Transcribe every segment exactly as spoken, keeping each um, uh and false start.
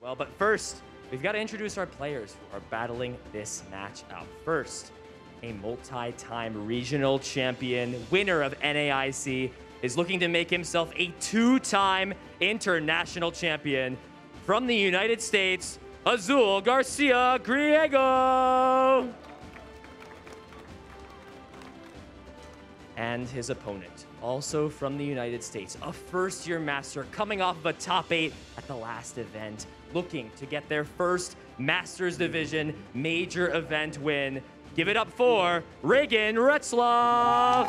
Well, but first, we've got to introduce our players who are battling this match out. First, a multi-time regional champion, winner of N A I C, is looking to make himself a two-time international champion from the United States, Azul Garcia Griego. And his opponent, also from the United States, a first-year master coming off of a top eight at the last event, looking to get their first Masters Division major event win. Give it up for Reagan Retzlaff.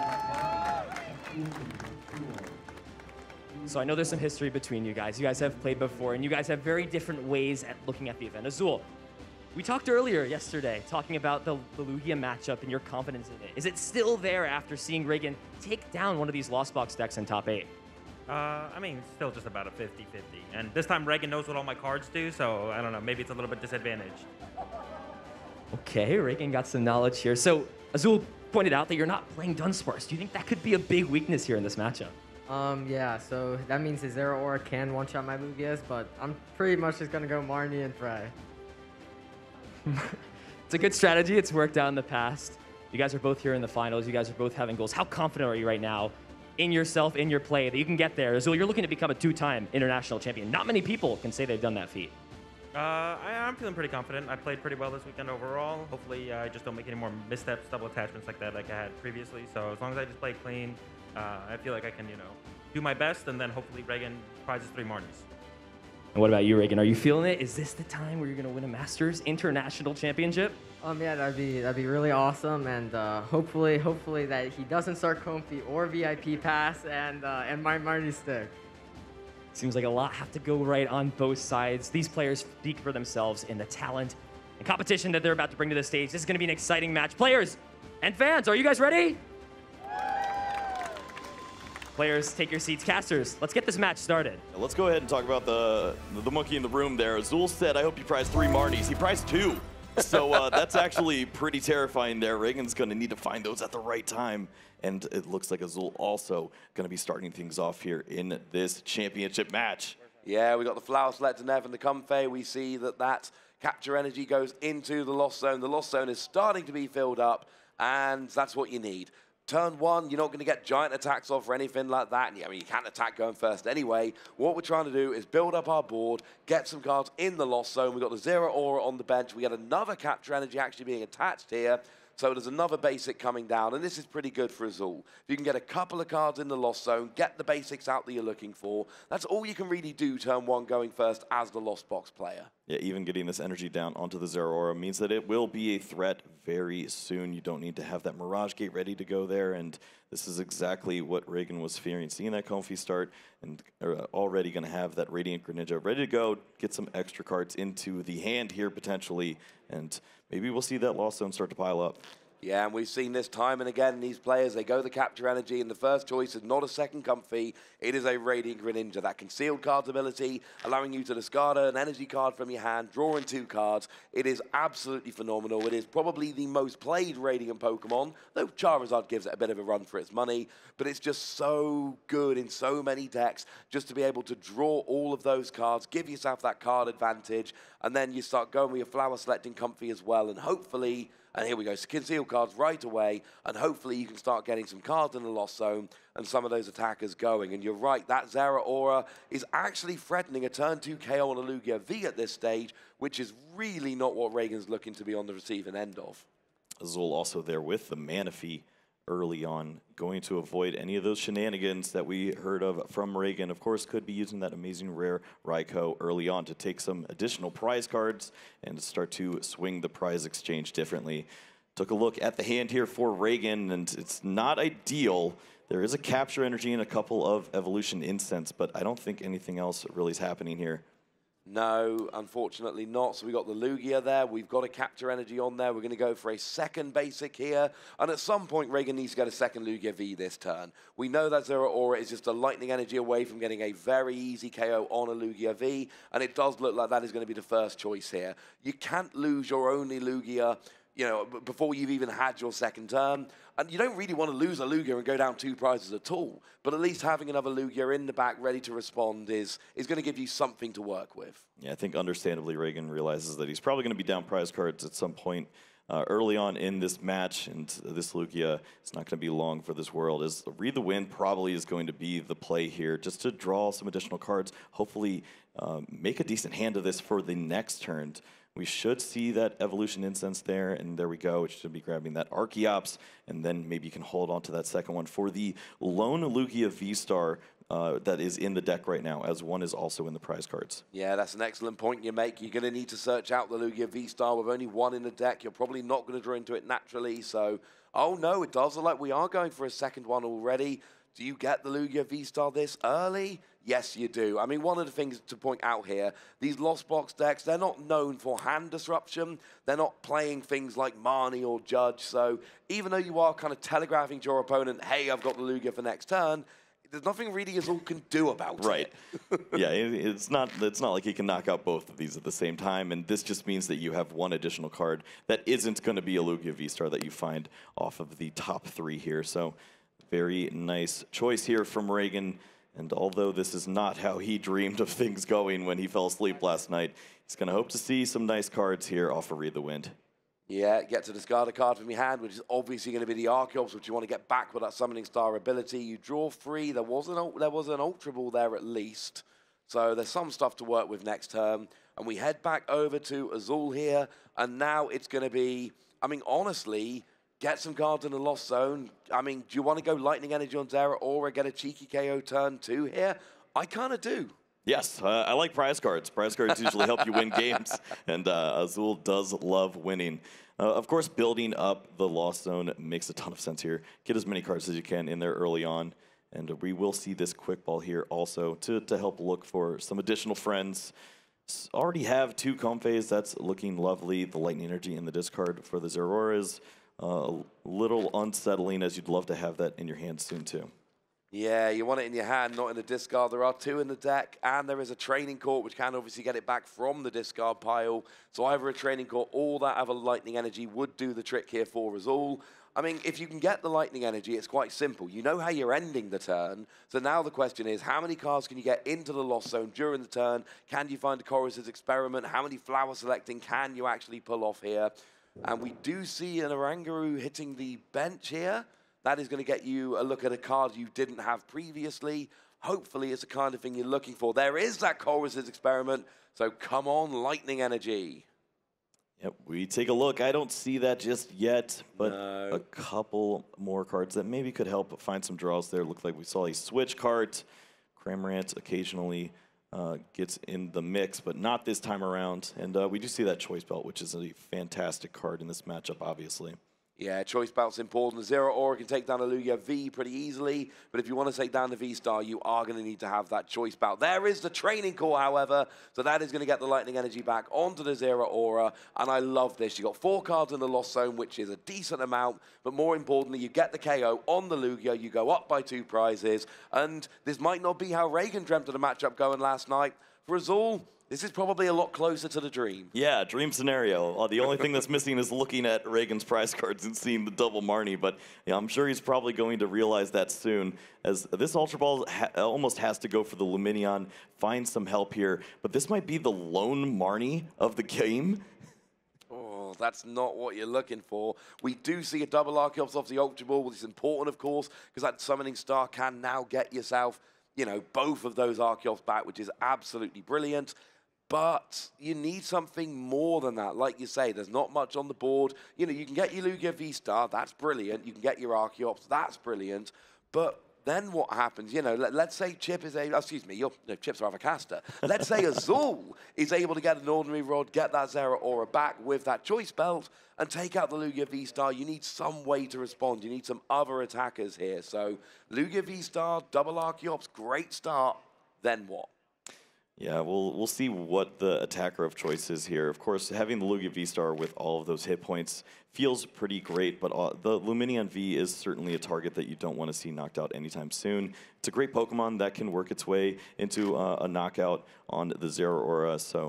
So I know there's some history between you guys. You guys have played before, and you guys have very different ways at looking at the event. Azul, we talked earlier yesterday talking about the, the Lugia matchup and your confidence in it. Is it still there after seeing Reagan take down one of these Lost Box decks in top eight? Uh, I mean, it's still just about a fifty fifty. And this time Reagan knows what all my cards do, so I don't know, maybe it's a little bit disadvantaged. Okay, Reagan got some knowledge here. So Azul pointed out that you're not playing Dunsparce. Do you think that could be a big weakness here in this matchup? Um, yeah, so that means his Zero Aura can one-shot my Lugias, but I'm pretty much just gonna go Marnie and Frey. It's a good strategy. It's worked out in the past. You guys are both here in the finals. You guys are both having goals. How confident are you right now in yourself, in your play, that you can get there? Azul, you're looking to become a two-time international champion. Not many people can say they've done that feat. Uh, I, I'm feeling pretty confident. I played pretty well this weekend overall. Hopefully, uh, I just don't make any more missteps, double attachments like that like I had previously. So as long as I just play clean, uh, I feel like I can, you know, do my best, and then hopefully Reagan prizes three Marnies. And what about you, Reagan? Are you feeling it? Is this the time where you're going to win a Masters International Championship? Um, yeah, that'd be that'd be really awesome, and uh, hopefully, hopefully that he doesn't start Comfy or V I P Pass and uh, and my Marnie stick. Seems like a lot have to go right on both sides. These players speak for themselves in the talent and competition that they're about to bring to the stage. This is going to be an exciting match. Players and fans, are you guys ready? Players, take your seats. Casters, let's get this match started. Let's go ahead and talk about the the monkey in the room there. Azul said, I hope you prize three Marnies. He prized two. So uh, that's actually pretty terrifying there. Reagan's going to need to find those at the right time. And it looks like Azul also going to be starting things off here in this championship match. Yeah, we got the Flower Select and Evan the Comfey. We see that that capture energy goes into the Lost Zone. The Lost Zone is starting to be filled up, and that's what you need. Turn one, you're not going to get giant attacks off or anything like that. I mean, you can't attack going first anyway. What we're trying to do is build up our board, get some cards in the Lost Zone. We've got the Zero Aura on the bench. We got another capture energy actually being attached here. So there's another basic coming down, and this is pretty good for Azul. If you can get a couple of cards in the Lost Zone, get the basics out that you're looking for, that's all you can really do turn one going first as the Lost Box player. Yeah, even getting this energy down onto the Zero Aura means that it will be a threat very soon. You don't need to have that Mirage Gate ready to go there, and this is exactly what Reagan was fearing. Seeing that Comfy start and uh, already going to have that Radiant Greninja ready to go, get some extra cards into the hand here potentially, and maybe we'll see that Lost Zone start to pile up. Yeah, and we've seen this time and again, these players, they go the capture energy, and the first choice is not a second Comfy, it is a Radiant Greninja. That concealed cards ability, allowing you to discard an energy card from your hand, draw in two cards. It is absolutely phenomenal. It is probably the most played Radiant Pokemon, though Charizard gives it a bit of a run for its money, but it's just so good in so many decks, just to be able to draw all of those cards, give yourself that card advantage, and then you start going with your Flower Selecting Comfy as well, and hopefully, and here we go, conceal cards right away, and hopefully you can start getting some cards in the Lost Zone and some of those attackers going. And you're right, that Zero Aura is actually threatening a turn two K O on a Lugia V at this stage, which is really not what Reagan's looking to be on the receiving end of. Azul also there with the Manaphy early on, going to avoid any of those shenanigans that we heard of from Reagan. Of course, could be using that amazing rare Raikou early on to take some additional prize cards and start to swing the prize exchange differently. Took a look at the hand here for Reagan, and it's not ideal. There is a capture energy and a couple of evolution incense, but I don't think anything else really is happening here. No, unfortunately not. So we got the Lugia there. We've got a capture energy on there. We're going to go for a second basic here. And at some point, Reagan needs to get a second Lugia V this turn. We know that Zero Aura is just a lightning energy away from getting a very easy K O on a Lugia V. And it does look like that is going to be the first choice here. You can't lose your only Lugia. you know, b- before you've even had your second turn. And you don't really want to lose a Lugia and go down two prizes at all. But at least having another Lugia in the back ready to respond is, is going to give you something to work with. Yeah, I think understandably Reagan realizes that he's probably going to be down prize cards at some point uh, early on in this match, and this Lugia is not going to be long for this world. As Read the Wind probably is going to be the play here, just to draw some additional cards, hopefully uh, make a decent hand of this for the next turn. We should see that Evolution Incense there, and there we go. It should be grabbing that Archeops, and then maybe you can hold on to that second one for the lone Lugia V-Star uh, that is in the deck right now, as one is also in the prize cards. Yeah, that's an excellent point you make. You're going to need to search out the Lugia V-Star with only one in the deck. You're probably not going to draw into it naturally, so... Oh, no, it does look like we are going for a second one already. Do you get the Lugia V-Star this early? Yes, you do. I mean, one of the things to point out here, these Lost Box decks, they're not known for hand disruption. They're not playing things like Marnie or Judge. So even though you are kind of telegraphing to your opponent, hey, I've got the Lugia for next turn, there's nothing really Azul can do about right. it. yeah, it, it's not it's not like he can knock out both of these at the same time, and this just means that you have one additional card that isn't going to be a Lugia V-Star that you find off of the top three here. So very nice choice here from Reagan. And although this is not how he dreamed of things going when he fell asleep last night, he's going to hope to see some nice cards here off of Read the Wind. Yeah, get to discard a card from your hand, which is obviously going to be the Archeops, which you want to get back with that Summoning Star ability. You draw three. There was an, there was an Ultra Ball there at least. So there's some stuff to work with next turn. And we head back over to Azul here. And now it's going to be, I mean, honestly... Get some cards in the Lost Zone. I mean, do you want to go Lightning Energy on Zeraora, get a cheeky K O turn two here? I kind of do. Yes, uh, I like prize cards. Prize cards usually help you win games, and uh, Azul does love winning. Uh, of course, building up the Lost Zone makes a ton of sense here. Get as many cards as you can in there early on, and we will see this quick ball here also to, to help look for some additional friends. S already have two Comfeys. That's looking lovely. The Lightning Energy in the discard for the Zeraoras. Uh, a little unsettling, as you'd love to have that in your hand soon, too. Yeah, you want it in your hand, not in the discard. There are two in the deck, and there is a Training Court, which can obviously get it back from the discard pile. So either a Training Court or that other Lightning Energy would do the trick here for us all. I mean, if you can get the Lightning Energy, it's quite simple. You know how you're ending the turn. So now the question is, how many cards can you get into the Lost Zone during the turn? Can you find a Chorus's Experiment? How many flower selecting can you actually pull off here? And we do see an Oranguru hitting the bench here. That is going to get you a look at a card you didn't have previously. Hopefully, it's the kind of thing you're looking for. There is that Chorus's Experiment, so come on, Lightning Energy. Yep, we take a look. I don't see that just yet, but No. a couple more cards that maybe could help find some draws there. Looked like we saw a Switch card. Cramorant occasionally Uh, gets in the mix, but not this time around. And uh, we do see that Choice Belt, which is a fantastic card in this matchup, obviously. Yeah, Choice Belt's important. Zeraora can take down a Lugia V pretty easily, but if you want to take down the V-Star, you are going to need to have that Choice Belt. There is the Training Core, however, so that is going to get the Lightning Energy back onto the Zeraora, and I love this. You've got four cards in the Lost Zone, which is a decent amount, but more importantly, you get the K O on the Lugia, you go up by two prizes, and this might not be how Reagan dreamt of the matchup going last night. For Azul, this is probably a lot closer to the dream. Yeah, dream scenario. Uh, the only thing that's missing is looking at Reagan's prize cards and seeing the double Marnie, but yeah, I'm sure he's probably going to realize that soon, as this Ultra Ball ha almost has to go for the Lumineon, find some help here, but this might be the lone Marnie of the game. Oh, that's not what you're looking for. We do see a double Archeops off the Ultra Ball, which is important, of course, because that Summoning Star can now get yourself, you know, both of those Archeops back, which is absolutely brilliant. But you need something more than that. Like you say, there's not much on the board. You know, you can get your Lugia V-Star, that's brilliant. You can get your Archeops, that's brilliant. But then what happens? You know, let, let's say Chip is able, excuse me, your, no, Chip's rather caster. Let's say Azul is able to get an Ordinary Rod, get that Zeraora back with that Choice Belt, and take out the Lugia V-Star. You need some way to respond. You need some other attackers here. So Lugia V-Star, double Archeops, great start. Then what? Yeah, we'll, we'll see what the attacker of choice is here. Of course, having the Lugia V-Star with all of those hit points feels pretty great, but uh, the Lumineon V is certainly a target that you don't want to see knocked out anytime soon. It's a great Pokemon that can work its way into uh, a knockout on the Zeraora, so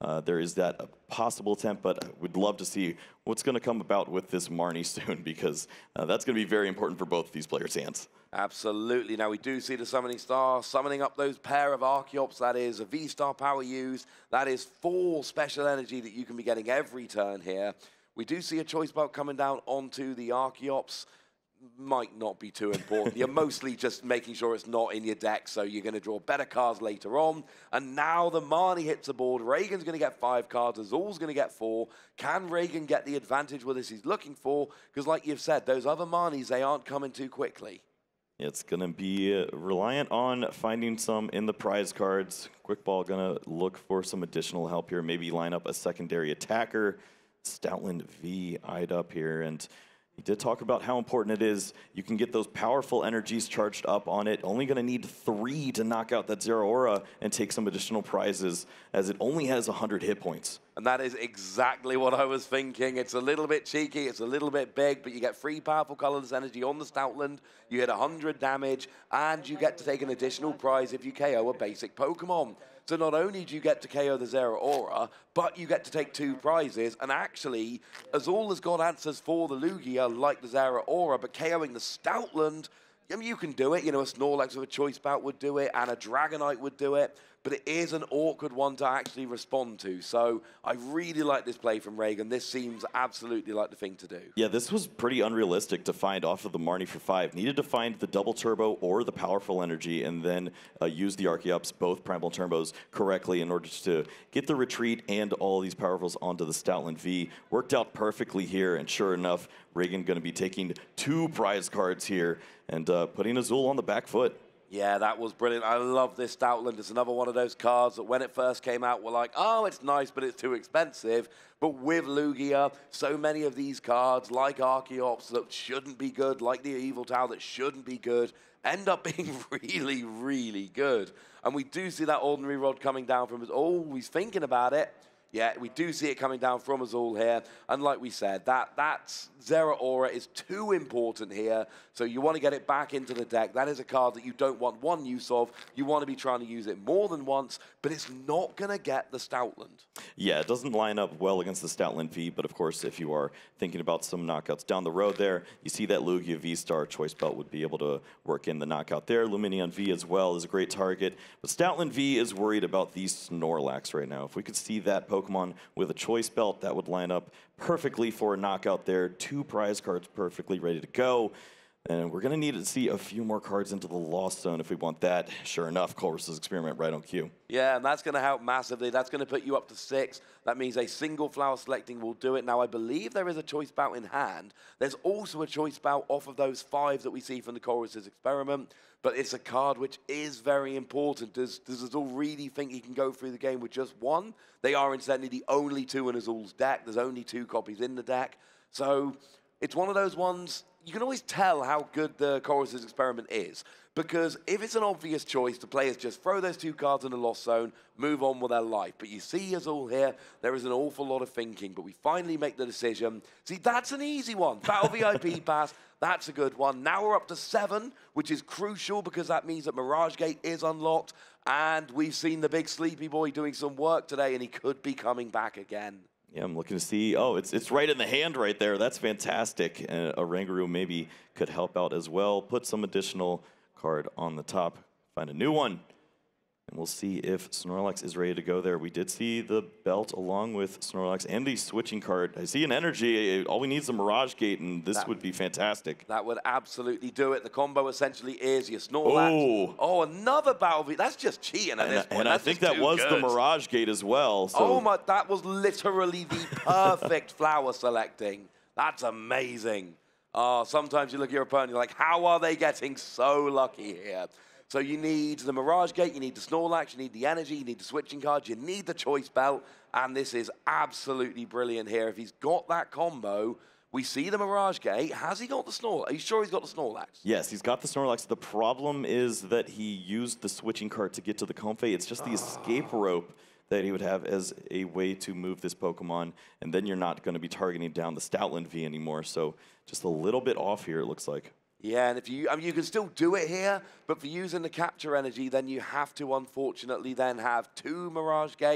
uh, there is that possible attempt, but we'd love to see what's going to come about with this Marnie soon, because uh, that's going to be very important for both of these players' hands. Absolutely. Now, we do see the Summoning Star summoning up those pair of Archeops. That is a V-Star power used. That is four special energy that you can be getting every turn here. We do see a Choice Belt coming down onto the Archeops. Might not be too important. You're mostly just making sure it's not in your deck, so you're going to draw better cards later on. And now the Marnie hits the board. Ragen's going to get five cards. Azul's going to get four. Can Ragen get the advantage with this he's looking for? Because like you've said, those other Marnies, they aren't coming too quickly. It's going to be uh, reliant on finding some in the prize cards. Quickball going to look for some additional help here. Maybe line up a secondary attacker. Stoutland V eyed up here, and he did talk about how important it is. You can get those powerful energies charged up on it. Only going to need three to knock out that Zeraora and take some additional prizes, as it only has one hundred hit points. And that is exactly what I was thinking. It's a little bit cheeky, it's a little bit big, but you get three powerful colorless energy on the Stoutland, you hit one hundred damage, and you get to take an additional prize if you K O a basic Pokemon. So not only do you get to K O the Zeraora, but you get to take two prizes, and actually, Azul has got answers for the Lugia, like the Zeraora, but KOing the Stoutland, I mean, you can do it. You know, a Snorlax with a Choice Bout would do it, and a Dragonite would do it, but it is an awkward one to actually respond to. So I really like this play from Ragen. This seems absolutely like the thing to do. Yeah, this was pretty unrealistic to find off of the Marnie for five. Needed to find the double turbo or the powerful energy, and then uh, use the Archeops, both primal turbos, correctly in order to get the retreat and all these powerfuls onto the Stoutland V. Worked out perfectly here, and sure enough, Ragen going to be taking two prize cards here and uh, putting Azul on the back foot. Yeah, that was brilliant. I love this Stoutland. It's another one of those cards that when it first came out, were like, oh, it's nice, but it's too expensive. But with Lugia, so many of these cards, like Archeops, that shouldn't be good, like the Yveltal that shouldn't be good, end up being really, really good. And we do see that Ordinary Rod coming down from us. Oh, he's thinking about it. Yeah, we do see it coming down from Azul here. And like we said, that that's Zeraora is too important here. So you want to get it back into the deck. That is a card that you don't want one use of. You want to be trying to use it more than once, but it's not going to get the Stoutland. Yeah, it doesn't line up well against the Stoutland V, but of course, if you are thinking about some knockouts down the road there, you see that Lugia V-Star Choice Belt would be able to work in the knockout there. Lumineon V as well is a great target, but Stoutland V is worried about these Snorlax right now. If we could see that Pokemon with a Choice Belt, that would line up perfectly for a knockout there. Two prize cards perfectly ready to go. And we're going to need to see a few more cards into the Lost Zone if we want that. Sure enough, Colress's Experiment right on cue. Yeah, and that's going to help massively. That's going to put you up to six. That means a single flower selecting will do it. Now, I believe there is a Choice Bout in hand. There's also a Choice Bout off of those five that we see from the Colress's Experiment. But it's a card which is very important. Does, does Azul really think he can go through the game with just one? They are incidentally the only two in Azul's deck. There's only two copies in the deck. So it's one of those ones, you can always tell how good the Colress's Experiment is. Because if it's an obvious choice, the players just throw those two cards in the Lost Zone, move on with their life. But you see Azul here, there is an awful lot of thinking, but we finally make the decision. See, that's an easy one. Battle V I P Pass, that's a good one. Now we're up to seven, which is crucial because that means that Mirage Gate is unlocked. And we've seen the big sleepy boy doing some work today, and he could be coming back again. Yeah, I'm looking to see. Oh, it's it's right in the hand right there. That's fantastic. Uh, a Rangaroo maybe could help out as well. Put some additional card on the top. Find a new one. And we'll see if Snorlax is ready to go there. We did see the belt along with Snorlax and the switching card. I see an energy. All we need is a Mirage Gate, and this that, would be fantastic. That would absolutely do it. The combo essentially is your Snorlax. Oh, oh another Battle V. That's just cheating at and, this point. And That's I think that was good. the Mirage Gate as well. So. Oh my, that was literally the perfect flower selecting. That's amazing. Oh, sometimes you look at your opponent, you're like, how are they getting so lucky here? So you need the Mirage Gate, you need the Snorlax, you need the energy, you need the switching cards, you need the Choice Belt, and this is absolutely brilliant here. If he's got that combo, we see the Mirage Gate. Has he got the Snorlax? Are you sure he's got the Snorlax? Yes, he's got the Snorlax. The problem is that he used the switching card to get to the Comfey. It's just the escape rope that he would have as a way to move this Pokemon, and then you're not going to be targeting down the Stoutland V anymore. So just a little bit off here, it looks like. Yeah, and if you, I mean, you can still do it here, but for using the capture energy, then you have to, unfortunately, then have two Mirage Gate,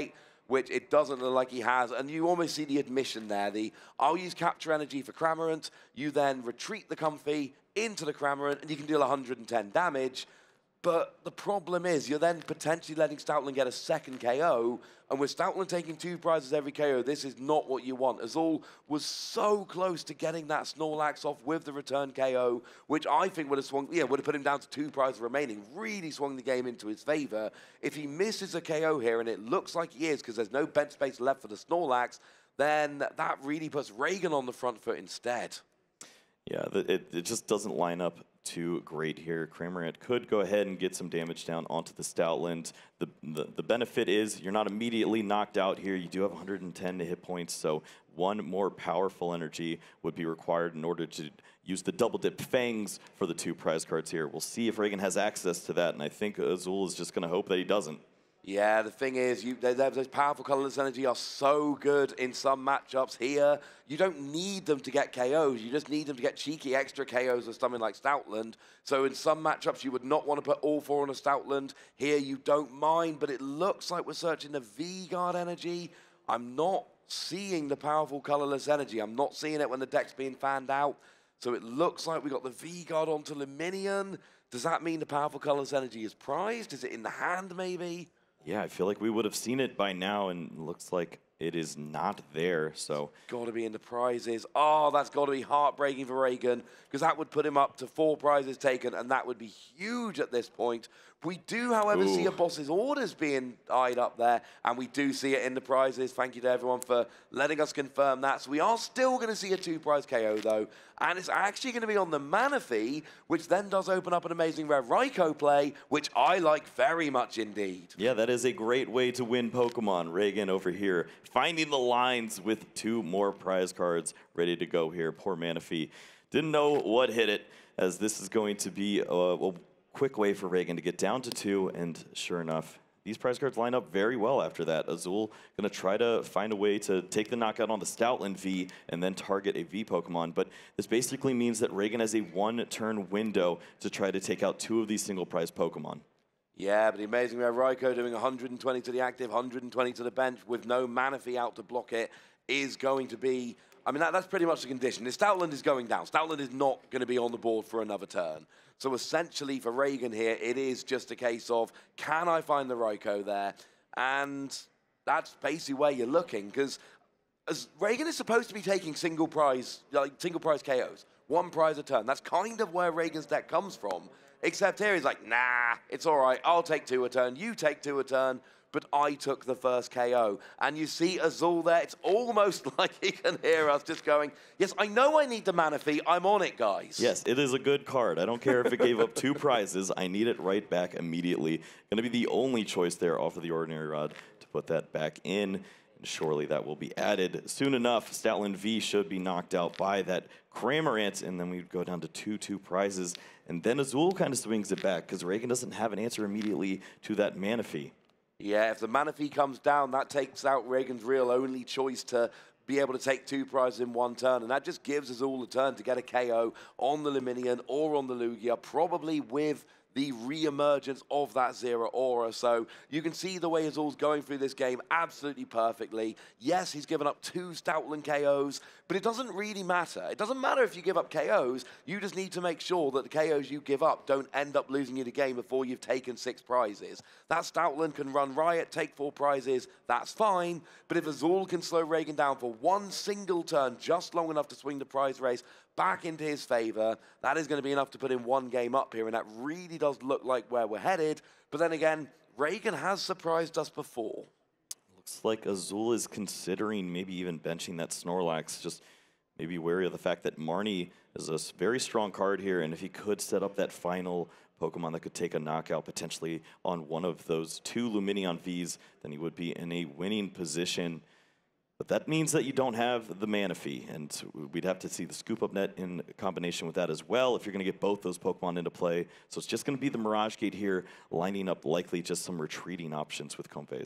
which it doesn't look like he has. And you almost see the admission there. The I'll use Capture Energy for Cramorant. You then retreat the Comfey into the Cramorant, and you can deal one hundred ten damage. But the problem is you're then potentially letting Stoutland get a second K O, and with Stoutland taking two prizes every K O, this is not what you want. Azul was so close to getting that Snorlax off with the return K O, which I think would have swung, yeah, would have put him down to two prizes remaining, really swung the game into his favor. If he misses a K O here, and it looks like he is because there's no bench space left for the Snorlax, then that really puts Raygan on the front foot instead. Yeah, the, it, it just doesn't line up too great here. Cramorant could go ahead and get some damage down onto the Stoutland. The, the, the benefit is you're not immediately knocked out here. You do have one hundred ten hit points, so one more powerful energy would be required in order to use the double dip Fangs for the two prize cards here. We'll see if Raygan has access to that, and I think Azul is just going to hope that he doesn't. Yeah, the thing is, you, they, those powerful colorless energy are so good in some matchups here. You don't need them to get K Os. You just need them to get cheeky extra K Os with something like Stoutland. So in some matchups, you would not want to put all four on a Stoutland. Here, you don't mind, but it looks like we're searching the V-Guard energy. I'm not seeing the powerful colorless energy. I'm not seeing it when the deck's being fanned out. So it looks like we got the V-Guard onto Luminion. Does that mean the powerful colorless energy is prized? Is it in the hand, maybe? Yeah, I feel like we would have seen it by now, and it looks like it is not there, so... Got to be in the prizes. Oh, that's got to be heartbreaking for Raygan, because that would put him up to four prizes taken, and that would be huge at this point. We do, however, Ooh. see a boss's orders being eyed up there, and we do see it in the prizes. Thank you to everyone for letting us confirm that. So we are still going to see a two-prize K O, though, and it's actually going to be on the Manaphy, which then does open up an amazing rare Raikou play, which I like very much indeed. Yeah, that is a great way to win Pokemon. Raygan over here, finding the lines with two more prize cards ready to go here. Poor Manaphy didn't know what hit it, as this is going to be a, a quick way for Raygan to get down to two, and sure enough, these prize cards line up very well after that. Azul going to try to find a way to take the knockout on the Stoutland V and then target a V Pokemon, but this basically means that Raygan has a one-turn window to try to take out two of these single prize Pokemon. Yeah, but the amazing rare Raikou doing one hundred twenty to the active, one hundred twenty to the bench with no Manaphy out to block it is going to be... I mean, that, that's pretty much the condition. The Stoutland is going down. Stoutland is not going to be on the board for another turn. So essentially for Raygan here, it is just a case of, can I find the Raikou there? And that's basically where you're looking, because as Raygan is supposed to be taking single prize, like single prize K Os, one prize a turn. That's kind of where Raygan's deck comes from. Except here he's like, nah, it's all right. I'll take two a turn. You take two a turn. But I took the first K O. And you see Azul there. It's almost like he can hear us just going, yes, I know I need the Manaphy. I'm on it, guys. Yes, it is a good card. I don't care if it gave up two prizes. I need it right back immediately. Going to be the only choice there off of the Ordinary Rod to put that back in. And surely that will be added soon enough. Stoutland V should be knocked out by that Cramorant, and then we'd go down to two two prizes. And then Azul kind of swings it back because Raygan doesn't have an answer immediately to that Manaphy. Yeah, if the Manaphy comes down, that takes out Raygan's real only choice to be able to take two prizes in one turn, and that just gives us all a turn to get a K O on the Luminion or on the Lugia, probably with the re-emergence of that Zeraora. So you can see the way Azul's going through this game absolutely perfectly. Yes, he's given up two Stoutland K Os, but it doesn't really matter. It doesn't matter if you give up K Os. You just need to make sure that the K Os you give up don't end up losing you the game before you've taken six prizes. That Stoutland can run riot, take four prizes, that's fine. But if Azul can slow Raygan down for one single turn, just long enough to swing the prize race back into his favor, that is going to be enough to put in one game up here, and that really does look like where we're headed. But then again, Raygan has surprised us before. Looks like Azul is considering maybe even benching that Snorlax, just maybe wary of the fact that Marnie is a very strong card here, and if he could set up that final Pokemon that could take a knockout potentially on one of those two Luminion Vs, then he would be in a winning position. But that means that you don't have the Manaphy, and we'd have to see the Scoop Up Net in combination with that as well if you're going to get both those Pokemon into play. So it's just going to be the Mirage Gate here, lining up likely just some retreating options with Comfeys.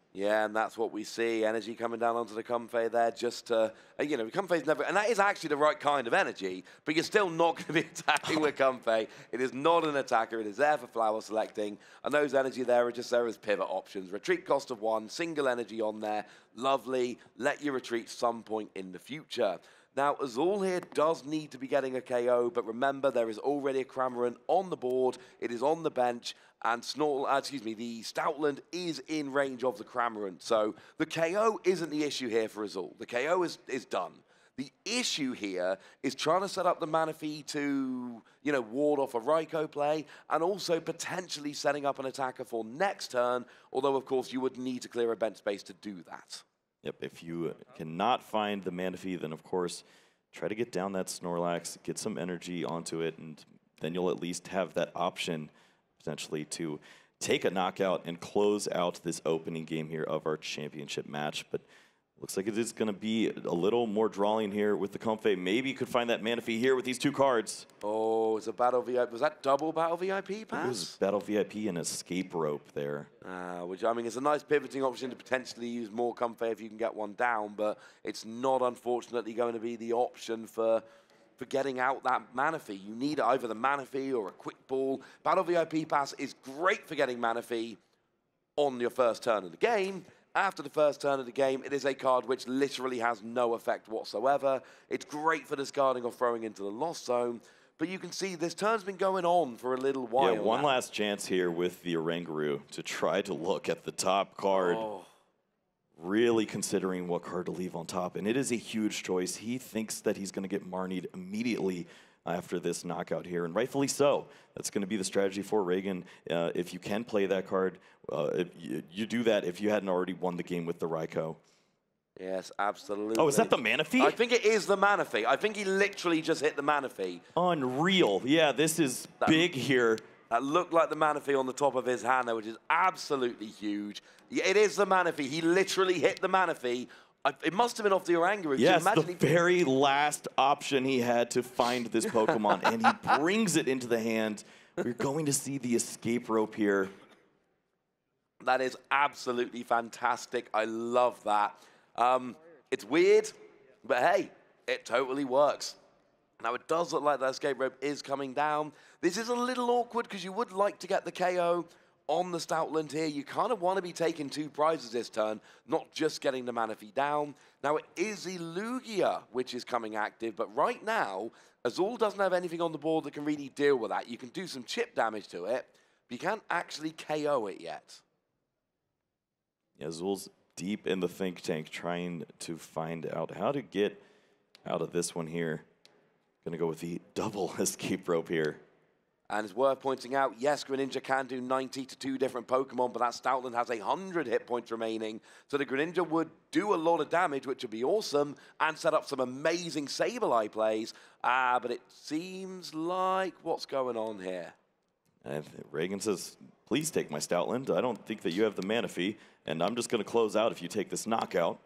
Yeah, and that's what we see. Energy coming down onto the Comfey there just to, uh, you know, Comfey's never, and that is actually the right kind of energy, but you're still not going to be attacking with Comfey. It is not an attacker. It is there for flower selecting, and those energy there are just there as pivot options. Retreat cost of one, single energy on there. Lovely. Let you retreat some point in the future. Now, Azul here does need to be getting a K O, but remember, there is already a Cramorant on the board. It is on the bench, and Snortle, uh, excuse me, the Stoutland is in range of the Cramorant. So the K O isn't the issue here for Azul. The K O is, is done. The issue here is trying to set up the Manaphy to, you know, ward off a Raikou play, and also potentially setting up an attacker for next turn, although, of course, you would need to clear a bench space to do that. Yep, if you cannot find the Manaphy, then of course, try to get down that Snorlax, get some energy onto it, and then you'll at least have that option potentially to take a knockout and close out this opening game here of our championship match. But looks like it is going to be a little more drawing here with the Comfey. Maybe you could find that Manaphy here with these two cards. Oh, it's a battle V I P. Was that double battle V I P pass? It was battle V I P and escape rope there. Uh, which, I mean, it's a nice pivoting option to potentially use more Comfey if you can get one down, but it's not, unfortunately, going to be the option for, for getting out that Manaphy. You need either the Manaphy or a quick ball. Battle V I P pass is great for getting Manaphy on your first turn of the game. After the first turn of the game, it is a card which literally has no effect whatsoever. It's great for discarding or throwing into the lost zone, but you can see this turn's been going on for a little while. Yeah, one now. last chance here with the Oranguru to try to look at the top card. Oh. Really considering what card to leave on top, and it is a huge choice. He thinks that he's going to get Marnied immediately after this knockout here, and rightfully so. That's going to be the strategy for Reigen. Uh, if you can play that card, uh, if you, you do that if you hadn't already won the game with the Raikou. Yes, absolutely. Oh, is that the Manaphy? I think it is the Manaphy. I think he literally just hit the Manaphy. Unreal. Yeah, this is That- big here. That looked like the Manaphy on the top of his hand there, which is absolutely huge. Yeah, it is the Manaphy. He literally hit the Manaphy. I, it must have been off the Oranguru. Yes, the he... very last option he had to find this Pokemon, and he brings it into the hand. We're going to see the escape rope here. That is absolutely fantastic. I love that. Um, it's weird, but hey, it totally works. Now, it does look like that escape rope is coming down. This is a little awkward because you would like to get the K O on the Stoutland here. You kind of want to be taking two prizes this turn, not just getting the Manaphy down. Now, it is the Lugia which is coming active, but right now, Azul doesn't have anything on the board that can really deal with that. You can do some chip damage to it, but you can't actually K O it yet. Yeah, Azul's deep in the think tank trying to find out how to get out of this one here. Going to go with the double escape rope here. And it's worth pointing out, yes, Greninja can do ninety to two different Pokemon, but that Stoutland has one hundred hit points remaining. So the Greninja would do a lot of damage, which would be awesome, and set up some amazing Sableye plays. Ah, but it seems like what's going on here? And Reigen says, please take my Stoutland. I don't think that you have the Manaphy, and I'm just going to close out if you take this knockout.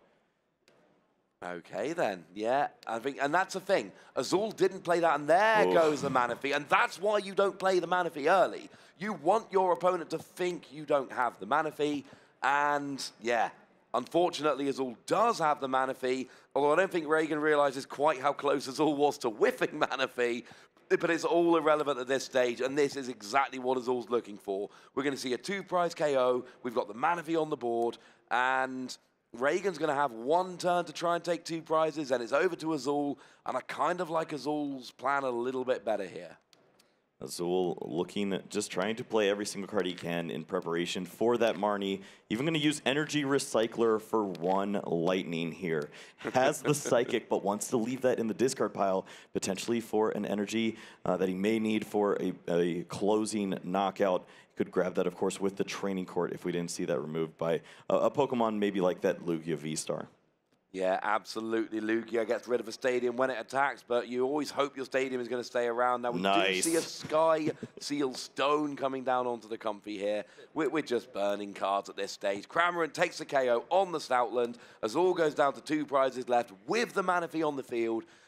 Okay, then. Yeah, I think, and that's the thing. Azul didn't play that, and there Oof. goes the Manaphy, and that's why you don't play the Manaphy early. You want your opponent to think you don't have the Manaphy, and yeah, unfortunately, Azul does have the Manaphy, although I don't think Reigen realizes quite how close Azul was to whiffing Manaphy, but it's all irrelevant at this stage, and this is exactly what Azul's looking for. We're going to see a two-prize K O. We've got the Manaphy on the board, and Reigen's going to have one turn to try and take two prizes, and it's over to Azul, and I kind of like Azul's plan a little bit better here. Azul looking, just trying to play every single card he can in preparation for that Marnie. Even going to use Energy Recycler for one Lightning here. Has the Psychic, but wants to leave that in the discard pile, potentially for an energy uh, that he may need for a, a closing knockout. Could grab that, of course, with the Training Court if we didn't see that removed by a, a Pokemon maybe like that Lugia V-Star. Yeah, absolutely. Lugia gets rid of a stadium when it attacks, but you always hope your stadium is going to stay around. Now, we Nice. do see a Sky Seal Stone coming down onto the Comfey here. We're, we're just burning cards at this stage. Cramorant takes the K O on the Stoutland. Azul goes down to two prizes left with the Manaphy on the field.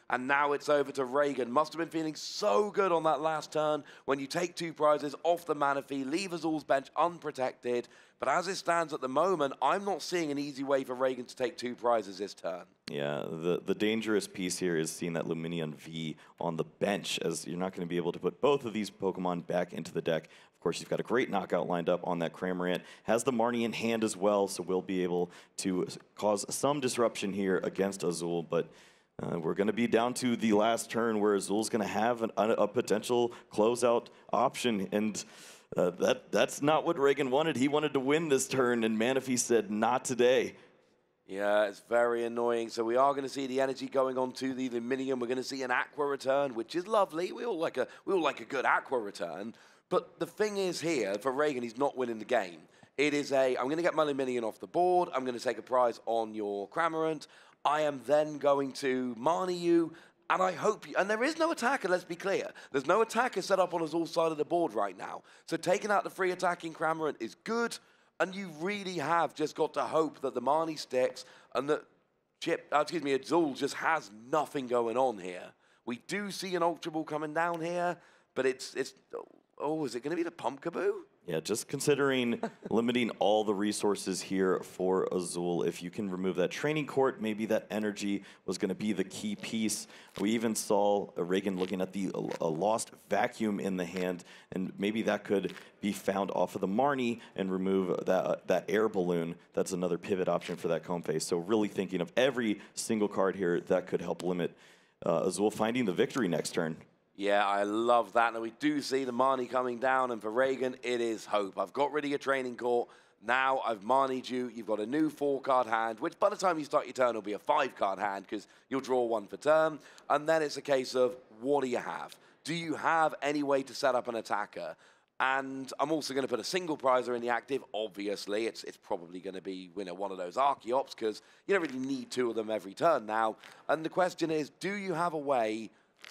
And now it's over to Ragan. Must have been feeling so good on that last turn when you take two prizes off the Manaphy, leave Azul's bench unprotected. But as it stands at the moment, I'm not seeing an easy way for Ragan to take two prizes this turn. Yeah, the, the dangerous piece here is seeing that Lumineon V on the bench, as you're not going to be able to put both of these Pokemon back into the deck. Of course, you've got a great knockout lined up on that Cramorant. Has the Marnie in hand as well, so we'll be able to cause some disruption here against Azul. But uh, we're going to be down to the last turn where Azul's going to have an, a, a potential closeout option. And uh, that that's not what Ragan wanted. He wanted to win this turn, and Manaphy said, not today. Yeah, it's very annoying. So we are going to see the energy going on to the Lumineon. We're going to see an Aqua return, which is lovely. We all like a we all like a good Aqua return. But the thing is here, for Ragan, he's not winning the game. It is a, I'm going to get my Lumineon off the board. I'm going to take a prize on your Cramorant. I am then going to Marnie you. And I hope you, and there is no attacker, let's be clear. There's no attacker set up on Azul's side of the board right now. So taking out the free attacking Cramorant is good. And you really have just got to hope that the Marnie sticks and that Chip, uh, excuse me, Azul just has nothing going on here. We do see an Ultra Ball coming down here, but it's, it's oh, is it going to be the Pumpkaboo? Yeah, just considering limiting all the resources here for Azul. If you can remove that training court, maybe that energy was going to be the key piece. We even saw Ragan looking at the a lost vacuum in the hand, and maybe that could be found off of the Marnie and remove that uh, that air balloon. That's another pivot option for that Comfey. So really thinking of every single card here that could help limit uh, Azul finding the victory next turn. Yeah, I love that. And we do see the Marnie coming down, and for Ragan, it is hope. I've got rid of your training court. Now I've Marnied you. You've got a new four-card hand, which by the time you start your turn will be a five-card hand because you'll draw one for turn. And then it's a case of, what do you have? Do you have any way to set up an attacker? And I'm also going to put a single prizer in the active. Obviously, it's it's probably going to be you know, one of those Archeops because you don't really need two of them every turn now. And the question is, do you have a way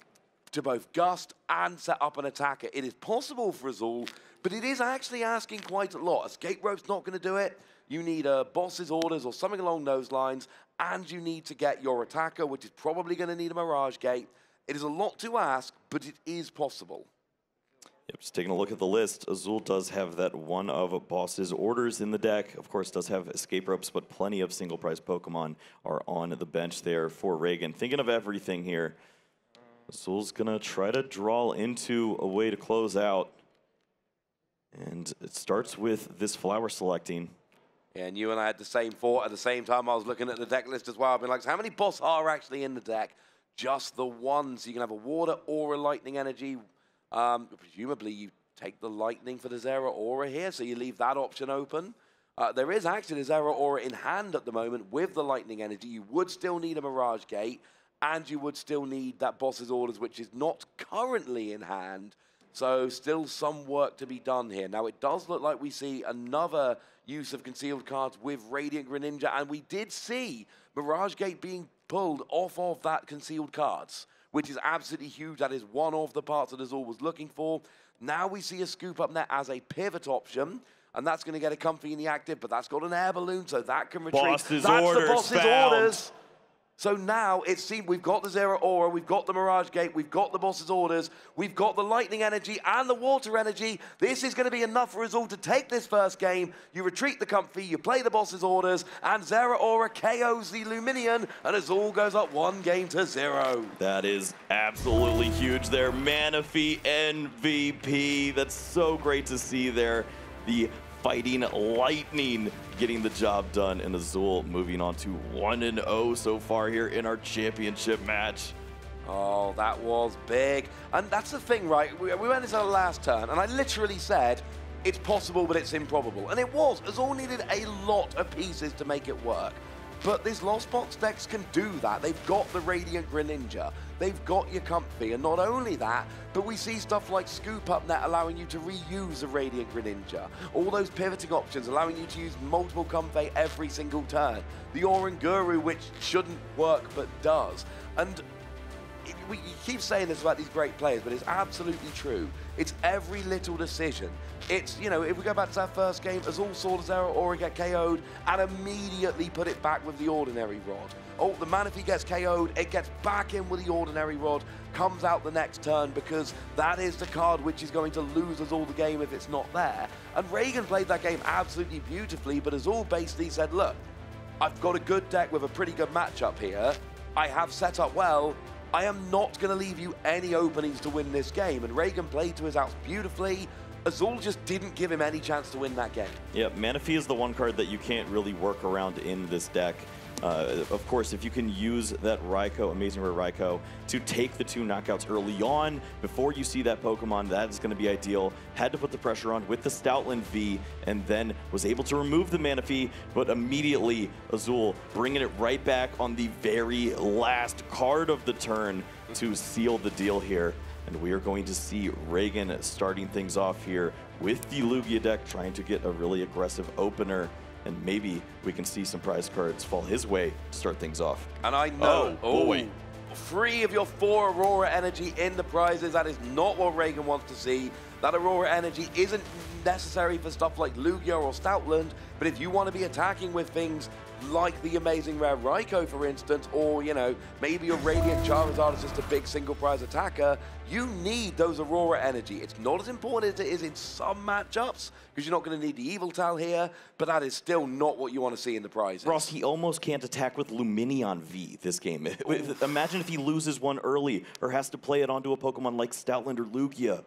to both gust and set up an attacker? It is possible for Azul, but it is actually asking quite a lot. Escape Rope's not going to do it. You need a boss's orders or something along those lines, and you need to get your attacker, which is probably going to need a Mirage Gate. It is a lot to ask, but it is possible. Yep, just taking a look at the list, Azul does have that one of boss's orders in the deck. Of course, does have escape ropes, but plenty of single prize Pokemon are on the bench there for Ragan. Thinking of everything here. Azul's gonna try to draw into a way to close out. And it starts with this flower selecting. Yeah, and you and I had the same thought at the same time. I was looking at the deck list as well. I've been like, so how many boss are actually in the deck? Just the one. So you can have a water or a lightning energy. Um, presumably you take the lightning for the Zera Aura here, so you leave that option open. Uh, there is actually the Zera Aura in hand at the moment with the lightning energy. You would still need a Mirage Gate. And you would still need that boss's orders, which is not currently in hand. So still some work to be done here. Now, it does look like we see another use of concealed cards with Radiant Greninja. And we did see Mirage Gate being pulled off of that concealed cards, which is absolutely huge. That is one of the parts that Azul was looking for. Now we see a Scoop Up Net as a pivot option. And that's going to get a Comfey in the active, but that's got an air balloon, so that can retreat. Boss's that's orders the boss's found. orders. So now it seems we've got the Zera Aura, we've got the Mirage Gate, we've got the boss's orders, we've got the lightning energy and the water energy. This is going to be enough for Azul to take this first game. You retreat the Comfey, you play the boss's orders, and Zera Aura K Os the Lumineon, and Azul goes up one game to zero. That is absolutely huge there. Manaphy M V P. That's so great to see there. The Fighting Lightning getting the job done, and Azul moving on to one and oh so far here in our championship match. Oh, that was big. And that's the thing, right? We, we went into the last turn, and I literally said, it's possible, but it's improbable. And it was. Azul needed a lot of pieces to make it work. But these Lost Box decks can do that. They've got the Radiant Greninja. They've got your Comfey. And not only that, but we see stuff like Scoop Up Net allowing you to reuse a Radiant Greninja. All those pivoting options allowing you to use multiple Comfey every single turn. The Oranguru, which shouldn't work but does. And it, we keep saying this about these great players, but it's absolutely true. It's every little decision. It's, you know, if we go back to that first game, Azul saw the Zero Aura get K O'd and immediately put it back with the Ordinary Rod. Oh, the Manaphy gets K O'd, it gets back in with the Ordinary Rod, comes out the next turn because that is the card which is going to lose Azul the game if it's not there. And Reigen played that game absolutely beautifully, but Azul basically said, look, I've got a good deck with a pretty good matchup here. I have set up well. I am not going to leave you any openings to win this game. And Reigen played to his outs beautifully. Azul just didn't give him any chance to win that game. Yeah, Manaphy is the one card that you can't really work around in this deck. Uh, of course, if you can use that Raikou, Amazing Rare Raikou, to take the two knockouts early on before you see that Pokemon, that is going to be ideal. Had to put the pressure on with the Stoutland V, and then was able to remove the Manaphy, but immediately Azul bringing it right back on the very last card of the turn to seal the deal here. And we are going to see Reigen starting things off here with the Lugia deck, trying to get a really aggressive opener. And maybe we can see some prize cards fall his way to start things off. And I know, oh, boy. Three of your four Aurora Energy in the prizes. That is not what Reigen wants to see. That Aurora Energy isn't necessary for stuff like Lugia or Stoutland, but if you want to be attacking with things like the Amazing Rare Raikou, for instance, or, you know, maybe your Radiant Charizard is just a big single prize attacker, you need those Aurora Energy. It's not as important as it is in some matchups, because you're not going to need the Yveltal here, but that is still not what you want to see in the prizes. Ross, he almost can't attack with Lumineon V this game. Imagine if he loses one early or has to play it onto a Pokemon like Stoutland or Lugia.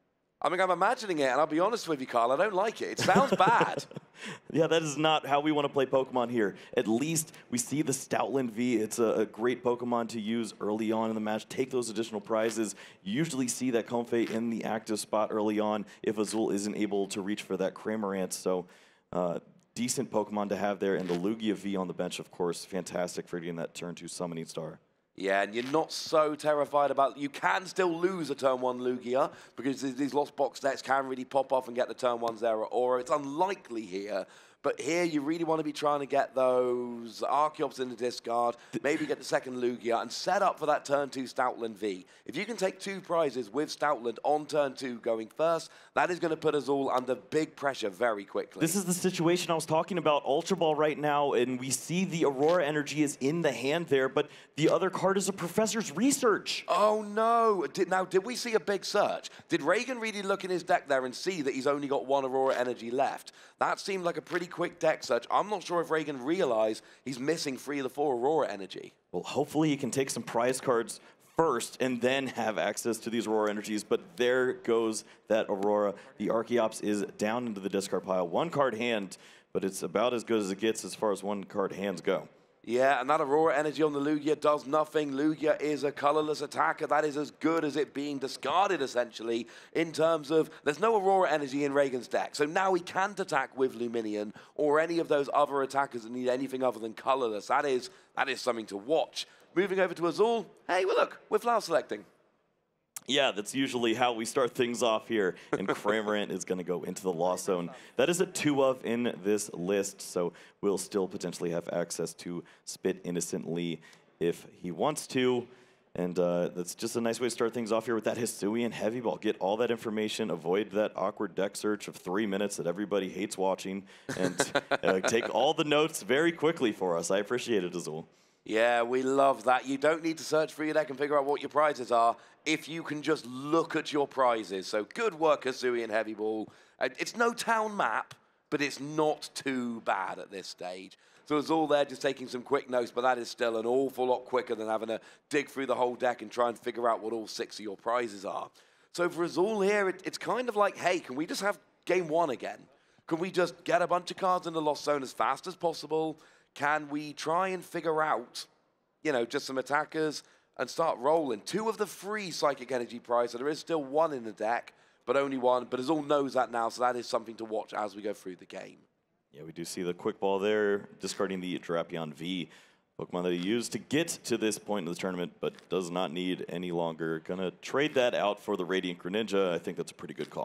I mean, I'm imagining it, and I'll be honest with you, Carl, I don't like it. It sounds bad. Yeah, that is not how we want to play Pokemon here. At least we see the Stoutland V. It's a, a great Pokemon to use early on in the match. Take those additional prizes. You usually see that Comfey in the active spot early on if Azul isn't able to reach for that Cramorant. So uh, decent Pokemon to have there. And the Lugia V on the bench, of course, fantastic for getting that turn two Summoning Star. Yeah, and you're not so terrified about... You can still lose a turn one Lugia, because these Lost Box decks can really pop off and get the turn one Zero Aura. It's unlikely here, but here you really want to be trying to get those Archeops in the discard, maybe get the second Lugia, and set up for that turn two Stoutland V. If you can take two prizes with Stoutland on turn two going first, that is going to put us all under big pressure very quickly. This is the situation I was talking about. Ultra Ball right now, and we see the Aurora Energy is in the hand there, but the other card is a Professor's Research. Oh no! Did, now, did we see a big search? Did Reigen really look in his deck there and see that he's only got one Aurora Energy left? That seemed like a pretty quick deck search. I'm not sure if Reigen realized he's missing three of the four Aurora Energy. Well, hopefully he can take some prize cards first and then have access to these Aurora Energies, but there goes that Aurora. The Archeops is down into the discard pile. One card hand, but it's about as good as it gets as far as one card hands go. Yeah, and that Aurora Energy on the Lugia does nothing. Lugia is a colorless attacker. That is as good as it being discarded, essentially, in terms of there's no Aurora Energy in Reigen's deck. So now he can't attack with Lumineon or any of those other attackers that need anything other than colorless. That is, that is something to watch. Moving over to Azul. Hey, well, look, we're flower selecting. Yeah, that's usually how we start things off here. And Cramorant is going to go into the Lost Zone. That is a two of in this list, so we'll still potentially have access to Spit Innocently if he wants to. And uh, that's just a nice way to start things off here with that Hisuian Heavy Ball. Get all that information, avoid that awkward deck search of three minutes that everybody hates watching, and uh, take all the notes very quickly for us. I appreciate it, Azul. Yeah, we love that. You don't need to search for your deck and figure out what your prizes are if you can just look at your prizes. So good work, Hisuian Heavy Ball. Uh, it's no town map, but it's not too bad at this stage. So it's all there just taking some quick notes, but that is still an awful lot quicker than having to dig through the whole deck and try and figure out what all six of your prizes are. So for us all here, it, it's kind of like, hey, can we just have game one again? Can we just get a bunch of cards in the Lost Zone as fast as possible? Can we try and figure out, you know, just some attackers and start rolling? Two of the three Psychic Energy prize, so there is still one in the deck, but only one. But Azul knows that now, so that is something to watch as we go through the game. Yeah, we do see the Quick Ball there, discarding the Drapion V, Pokemon that he used to get to this point in the tournament, but does not need any longer. Gonna trade that out for the Radiant Greninja. I think that's a pretty good call.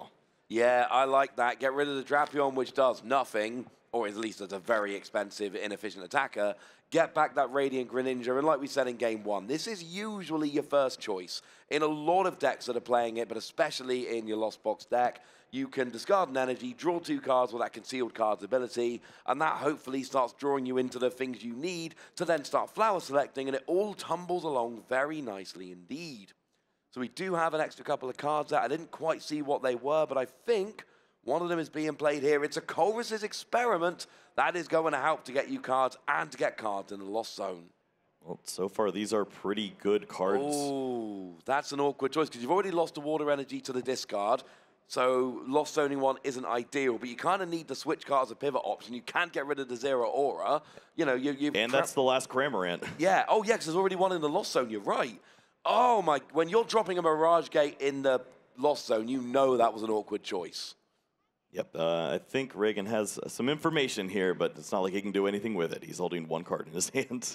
Yeah, I like that. Get rid of the Drapion, which does nothing, or at least it's a very expensive, inefficient attacker. Get back that Radiant Greninja, and like we said in game one, this is usually your first choice. In a lot of decks that are playing it, but especially in your Lost Box deck, you can discard an energy, draw two cards with that concealed cards ability, and that hopefully starts drawing you into the things you need to then start flower selecting, and it all tumbles along very nicely indeed. So we do have an extra couple of cards out. I didn't quite see what they were, but I think one of them is being played here. It's a Colress's Experiment. That is going to help to get you cards and to get cards in the Lost Zone. Well, so far, these are pretty good cards. Oh, that's an awkward choice because you've already lost a Water Energy to the discard. So Lost Zoning one isn't ideal, but you kind of need the switch card as a pivot option. You can't get rid of the Zero Aura. You know, you, you And that's the last Cramorant. Yeah. Oh, yeah, because there's already one in the Lost Zone. You're right. Oh, my. When you're dropping a Mirage Gate in the Lost Zone, you know that was an awkward choice. Yep. Uh, I think Reagan has some information here, but it's not like he can do anything with it. He's holding one card in his hand.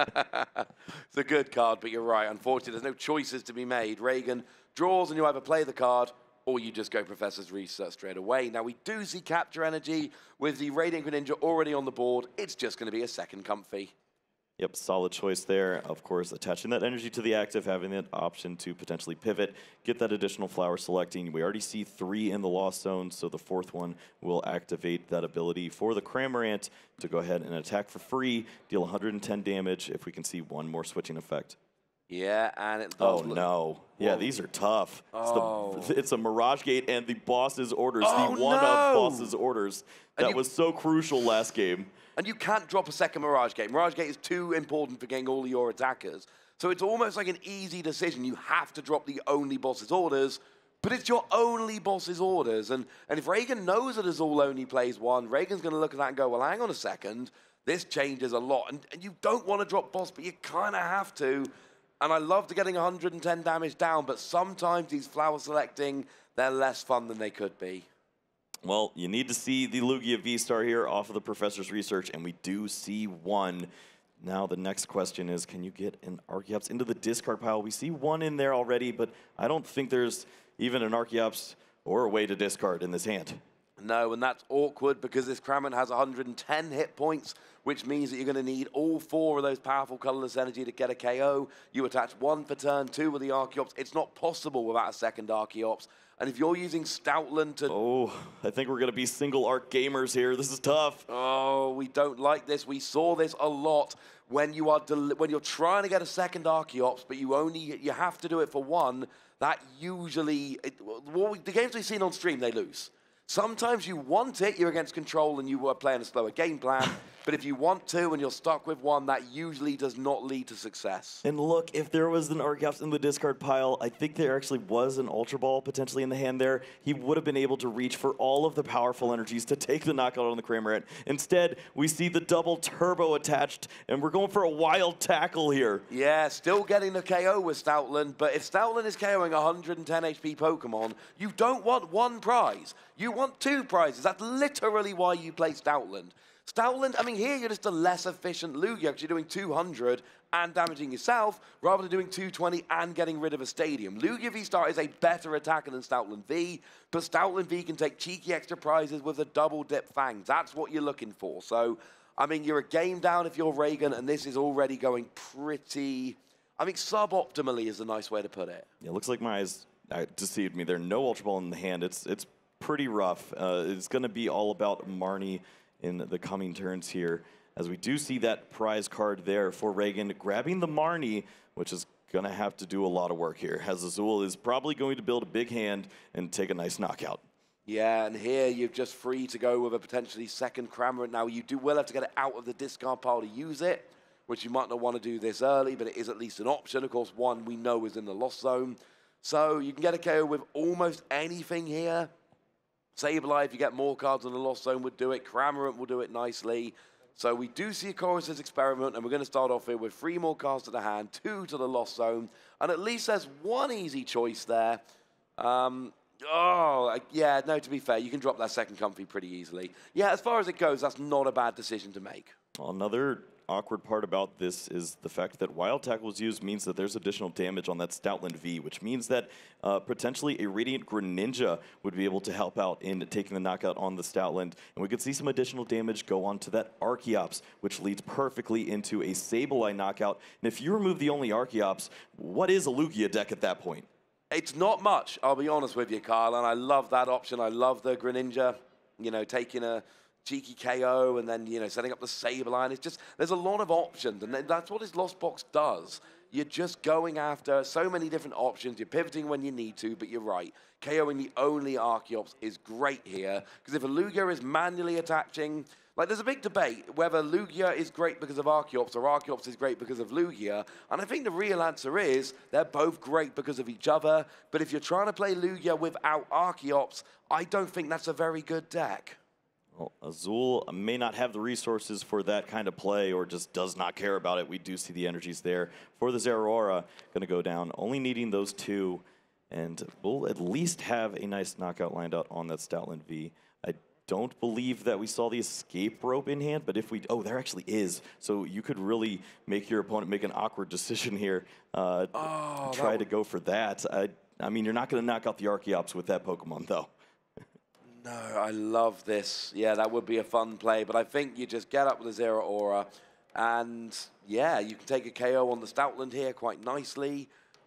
It's a good card, but you're right. Unfortunately, there's no choices to be made. Reagan draws, and you either play the card or you just go Professor's Research straight away. Now, we do see Capture Energy with the Radiant Greninja already on the board. It's just going to be a second Comfy. Yep, solid choice there. Of course, attaching that energy to the active, having that option to potentially pivot, get that additional flower selecting. We already see three in the Lost Zone, so the fourth one will activate that ability for the Cramorant to go ahead and attack for free, deal one hundred ten damage if we can see one more switching effect. Yeah, and it Oh, does look- no. Yeah, Whoa. these are tough. Oh. It's, the, it's a Mirage Gate and the boss's orders, Oh, the one no. of boss's orders. And That you- was so crucial last game. And you can't drop a second Mirage Gate. Mirage Gate is too important for getting all your attackers. So it's almost like an easy decision. You have to drop the only boss's orders, but it's your only boss's orders. And, and if Reagan knows that Azul only plays one, Reagan's going to look at that and go, well, hang on a second. This changes a lot. And, and you don't want to drop boss, but you kind of have to. And I love to getting one hundred ten damage down, but sometimes these flower selecting, they're less fun than they could be. Well, you need to see the Lugia V-Star here off of the Professor's Research, and we do see one. Now the next question is, can you get an Archeops into the discard pile? We see one in there already, but I don't think there's even an Archeops or a way to discard in this hand. No, and that's awkward because this Cramorant has one hundred ten hit points, which means that you're going to need all four of those powerful colorless energy to get a K O. You attach one for turn two with the Archeops. It's not possible without a second Archeops. And if you're using Stoutland to... Oh, I think we're going to be single arc gamers here. This is tough. Oh, we don't like this. We saw this a lot when you are when you're trying to get a second Archeops, but you only you have to do it for one. That usually... It, well, the games we've seen on stream, they lose. Sometimes you want it, you're against control and you are playing a slower game plan. But if you want to and you're stuck with one, that usually does not lead to success. And look, if there was an Archeops in the discard pile, I think there actually was an Ultra Ball potentially in the hand there. He would have been able to reach for all of the powerful energies to take the knockout on the Cramorant. Instead, we see the double turbo attached, and we're going for a wild tackle here. Yeah, still getting the K O with Stoutland, but if Stoutland is KOing one hundred ten H P Pokemon, you don't want one prize. You want two prizes. That's literally why you play Stoutland. Stoutland, I mean, here you're just a less efficient Lugia because you're doing two hundred and damaging yourself rather than doing two twenty and getting rid of a stadium. Lugia V-Star is a better attacker than Stoutland V, but Stoutland V can take cheeky extra prizes with the double dip fangs. That's what you're looking for. So, I mean, you're a game down if you're Reagan, and this is already going pretty, I mean, suboptimally is a nice way to put it. Yeah, it looks like my eyes uh, deceived me. There's no Ultra Ball in the hand. It's, it's pretty rough. Uh, it's going to be all about Marnie in the coming turns here, as we do see that prize card there for Reagan grabbing the Marnie, which is going to have to do a lot of work here, as Azul is probably going to build a big hand and take a nice knockout. Yeah, and here you're just free to go with a potentially second Cramorant. Now, you do will have to get it out of the discard pile to use it, which you might not want to do this early, but it is at least an option. Of course, one we know is in the Lost Zone. So you can get a K O with almost anything here. Sableye, if you get more cards in the Lost Zone, would do it. Cramorant will do it nicely. So we do see a Colress's Experiment, and we're going to start off here with three more cards to the hand, two to the Lost Zone, and at least there's one easy choice there. Um, oh, yeah, no, to be fair, you can drop that second Comfy pretty easily. Yeah, as far as it goes, that's not a bad decision to make. Another awkward part about this is the fact that Wild Tackle was used means that there's additional damage on that Stoutland V, which means that uh, potentially a Radiant Greninja would be able to help out in taking the knockout on the Stoutland. And we could see some additional damage go on to that Archeops, which leads perfectly into a Sableye knockout. And if you remove the only Archeops, what is a Lugia deck at that point? It's not much, I'll be honest with you, Kyle, and I love that option. I love the Greninja, you know, taking a cheeky K O and then, you know, setting up the Sableye. It's just, there's a lot of options, and that's what his Lost Box does. You're just going after so many different options. You're pivoting when you need to, but you're right. KOing the only Archeops is great here, because if a Lugia is manually attaching, like there's a big debate whether Lugia is great because of Archeops or Archeops is great because of Lugia, and I think the real answer is they're both great because of each other, but if you're trying to play Lugia without Archeops, I don't think that's a very good deck. Well, Azul may not have the resources for that kind of play or just does not care about it. We do see the energies there for the Zeraora. Going to go down, only needing those two. And we'll at least have a nice knockout lined out on that Stoutland V. I don't believe that we saw the escape rope in hand, but if we, oh, there actually is. So you could really make your opponent make an awkward decision here. Uh, oh, try to go for that. I, I mean, you're not going to knock out the Archeops with that Pokemon, though. No, I love this. Yeah, that would be a fun play, but I think you just get up with a Zeraora, and yeah, you can take a K O on the Stoutland here quite nicely.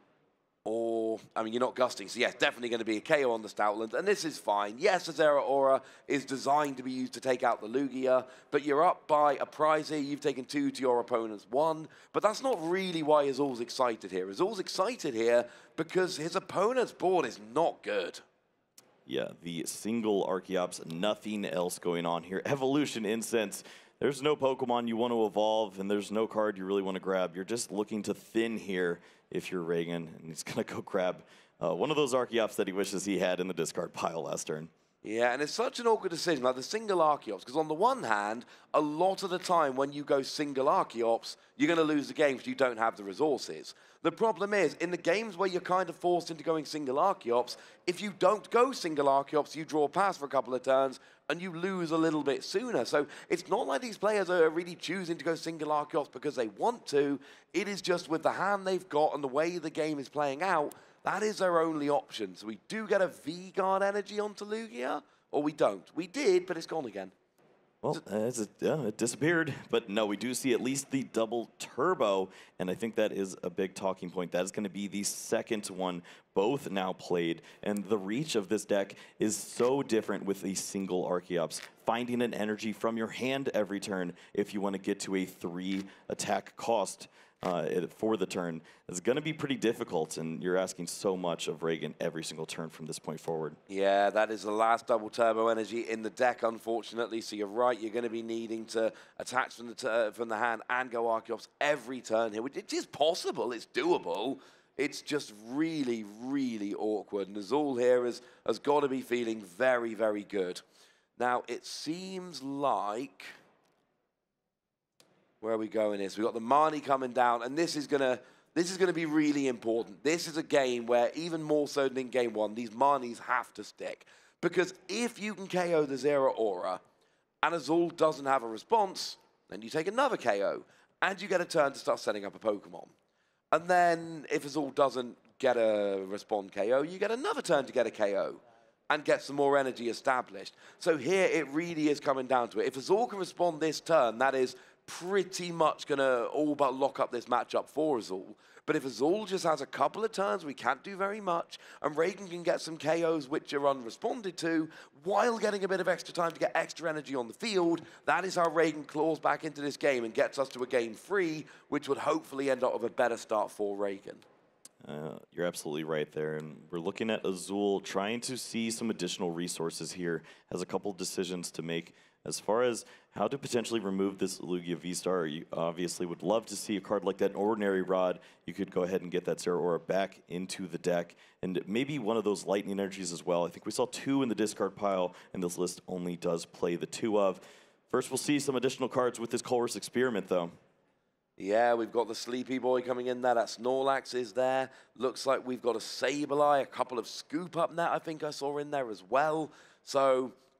Or, I mean, you're not gusting, so yes, definitely going to be a K O on the Stoutland, and this is fine. Yes, the Zeraora is designed to be used to take out the Lugia, but you're up by a prize here. You've taken two to your opponent's one, but that's not really why Azul's excited here. Azul's excited here because his opponent's board is not good. Yeah, the single Archeops, nothing else going on here. Evolution Incense, there's no Pokemon you want to evolve, and there's no card you really want to grab. You're just looking to thin here if you're Reagan, and he's going to go grab uh, one of those Archeops that he wishes he had in the discard pile last turn. Yeah, and it's such an awkward decision, like the single Archeops, because on the one hand, a lot of the time when you go single Archeops, you're going to lose the game because you don't have the resources. The problem is, in the games where you're kind of forced into going single Archeops, if you don't go single Archeops, you draw pass for a couple of turns, and you lose a little bit sooner. So it's not like these players are really choosing to go single Archeops because they want to. It is just with the hand they've got and the way the game is playing out, that is their only option. So we do get a V-Guard energy onto Lugia, or we don't. We did, but it's gone again. Well, uh, it's a, yeah, it disappeared. But no, we do see at least the double turbo, and I think that is a big talking point. That is going to be the second one, both now played. And the reach of this deck is so different with a single Archeops. Finding an energy from your hand every turn if you want to get to a three attack cost uh, for the turn is going to be pretty difficult, and you're asking so much of Reagan every single turn from this point forward. Yeah, that is the last double turbo energy in the deck, unfortunately. So you're right, you're going to be needing to attach from the, uh, from the hand and go Archeops every turn here, which it is possible, it's doable. It's just really, really awkward. And Azul here has, has got to be feeling very, very good. Now, it seems like... Where are we going here? So we've got the Marnie coming down, and this is going to this is going to be really important. This is a game where, even more so than in game one, these Marnies have to stick. Because if you can K O the Zeraora, and Azul doesn't have a response, then you take another K O, and you get a turn to start setting up a Pokemon. And then, if Azul doesn't get a respond K O, you get another turn to get a K O. And get some more energy established. So here, it really is coming down to it. If Azul can respond this turn, that is pretty much going to all but lock up this matchup for Azul. But if Azul just has a couple of turns, we can't do very much, and Reagan can get some K Os which are unresponded to, while getting a bit of extra time to get extra energy on the field, that is how Reagan claws back into this game and gets us to a game three, which would hopefully end up with a better start for Reagan. Uh, you're absolutely right there, and we're looking at Azul trying to see some additional resources here, has a couple decisions to make as far as how to potentially remove this Lugia V-Star. You obviously would love to see a card like that, an Ordinary Rod. You could go ahead and get that Zeraora back into the deck, and maybe one of those Lightning Energies as well. I think we saw two in the discard pile, and this list only does play the two of. First, we'll see some additional cards with this Colress Experiment, though. Yeah, we've got the Sleepy Boy coming in there. That Snorlax is there. Looks like we've got a Sableye, a couple of Scoop Up Net I think I saw in there as well. So,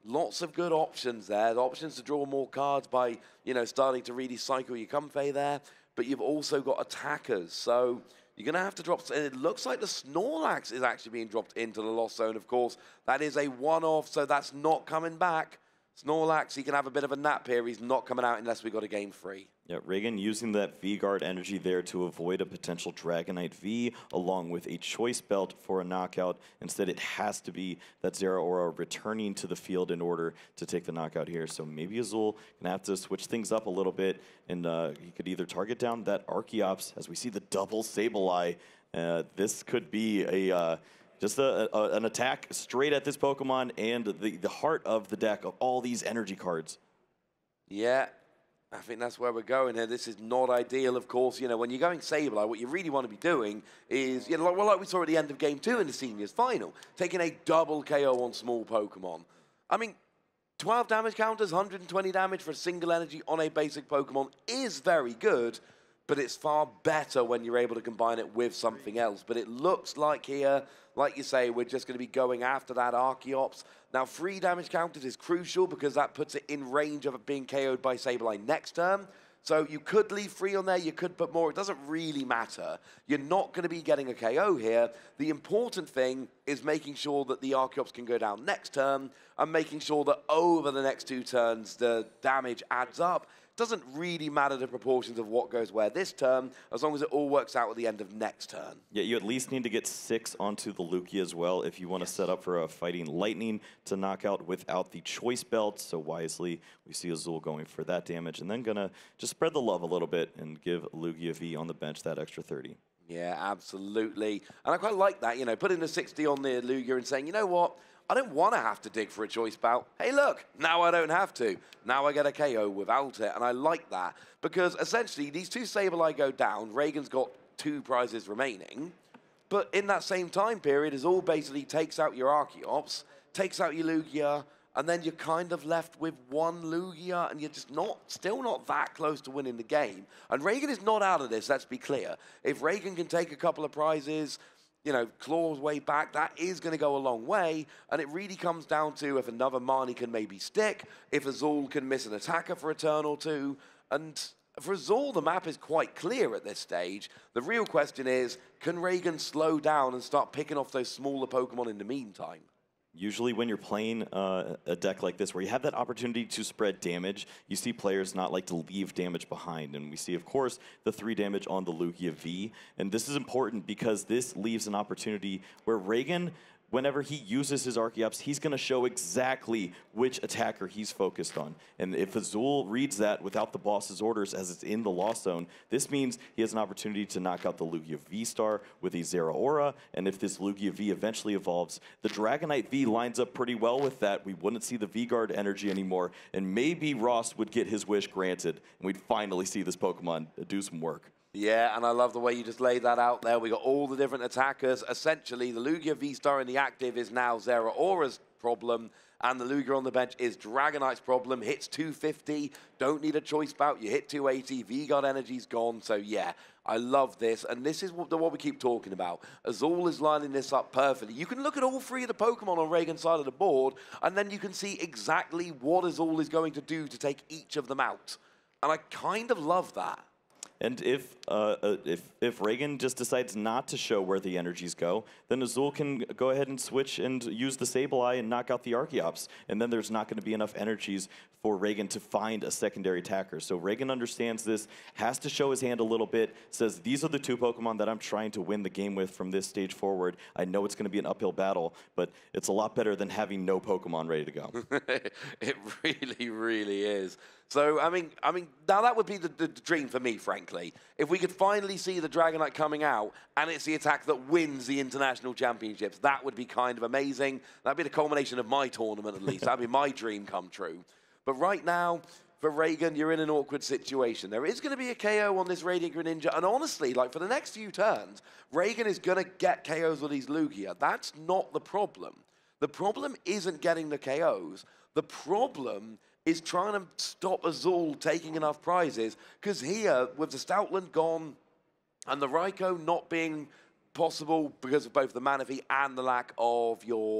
Lots of good options there. The options to draw more cards by, you know, starting to really cycle your Comfey there. But you've also got attackers. So you're going to have to drop... And it looks like the Snorlax is actually being dropped into the Lost Zone, of course. That is a one-off, so that's not coming back. Snorlax, he can have a bit of a nap here. He's not coming out unless we got a game free. Yeah, Reagan using that V-Guard energy there to avoid a potential Dragonite V, along with a Choice Belt for a knockout. Instead, it has to be that Zeraora returning to the field in order to take the knockout here. So maybe Azul can have to switch things up a little bit, and uh, he could either target down that Archeops, as we see the double Sableye. Uh, this could be a... Uh, Just a, a, an attack straight at this Pokemon and the, the heart of the deck of all these energy cards. Yeah, I think that's where we're going here. This is not ideal, of course. You know, when you're going Sableye, what you really want to be doing is, you know, like, well, like we saw at the end of Game two in the Seniors Final, taking a double K O on small Pokemon. I mean, twelve damage counters, one hundred twenty damage for a single energy on a basic Pokemon is very good, but it's far better when you're able to combine it with something else. But it looks like here, like you say, we're just going to be going after that Archeops. Now, free damage counters is crucial because that puts it in range of it being K O'd by Sableye next turn. So you could leave free on there, you could put more. It doesn't really matter. You're not going to be getting a K O here. The important thing is making sure that the Archeops can go down next turn and making sure that over the next two turns, the damage adds up. Doesn't really matter the proportions of what goes where this turn, as long as it all works out at the end of next turn. Yeah, you at least need to get six onto the Lugia as well if you want to set up for a Fighting Lightning to knock out without the Choice Belt. So wisely, we see Azul going for that damage and then going to just spread the love a little bit and give Lugia V on the bench that extra thirty. Yeah, absolutely. And I quite like that, you know, putting the sixty on the Lugia and saying, you know what? I don't want to have to dig for a choice bout. Hey, look, now I don't have to. Now I get a K O without it, and I like that. Because essentially, these two Sableye go down. Reagan's got two prizes remaining. But in that same time period, Azul basically takes out your Archeops, takes out your Lugia, and then you're kind of left with one Lugia, and you're just not, still not that close to winning the game. And Reagan is not out of this, let's be clear. If Reagan can take a couple of prizes, you know, claw his way back, that is going to go a long way. And it really comes down to if another Marnie can maybe stick, if Azul can miss an attacker for a turn or two. And for Azul, the map is quite clear at this stage. The real question is, can Reagan slow down and start picking off those smaller Pokemon in the meantime? Usually when you're playing uh, a deck like this where you have that opportunity to spread damage, you see players not like to leave damage behind. And we see, of course, the three damage on the Lugia V. And this is important because this leaves an opportunity where Reagan, whenever he uses his Archeops, he's going to show exactly which attacker he's focused on. And if Azul reads that without the boss's orders as it's in the Lost Zone, this means he has an opportunity to knock out the Lugia V-Star with a Zeraora. And if this Lugia V eventually evolves, the Dragonite V lines up pretty well with that. We wouldn't see the V-Guard energy anymore. And maybe Ross would get his wish granted, and we'd finally see this Pokemon do some work. Yeah, and I love the way you just laid that out there. We got all the different attackers. Essentially, the Lugia V-Star in the active is now Zeraora's problem, and the Lugia on the bench is Dragonite's problem. Hits two fifty, don't need a choice bout. You hit two eighty, V-Guard energy's gone. So yeah, I love this, and this is what, what we keep talking about. Azul is lining this up perfectly. You can look at all three of the Pokemon on Reagan's side of the board, and then you can see exactly what Azul is going to do to take each of them out. And I kind of love that. And if, uh, uh, if if Reagan just decides not to show where the energies go, then Azul can go ahead and switch and use the Sableye and knock out the Archeops. And then there's not going to be enough energies for Reagan to find a secondary attacker. So Reagan understands this, has to show his hand a little bit, says these are the two Pokemon that I'm trying to win the game with from this stage forward. I know it's going to be an uphill battle, but it's a lot better than having no Pokemon ready to go. It really, really is. So, I mean, I mean, now that would be the, the, the dream for me, frankly. If we could finally see the Dragonite coming out, and it's the attack that wins the International Championships, that would be kind of amazing. That'd be the culmination of my tournament, at least. That'd be my dream come true. But right now, for Reagan, you're in an awkward situation. There is going to be a K O on this Radiant Greninja, and honestly, like, for the next few turns, Reagan is going to get K Os with these Lugia. That's not the problem. The problem isn't getting the K Os. The problem is trying to stop Azul taking enough prizes, because here, with the Stoutland gone and the Raikou not being possible because of both the Manaphy and the lack of your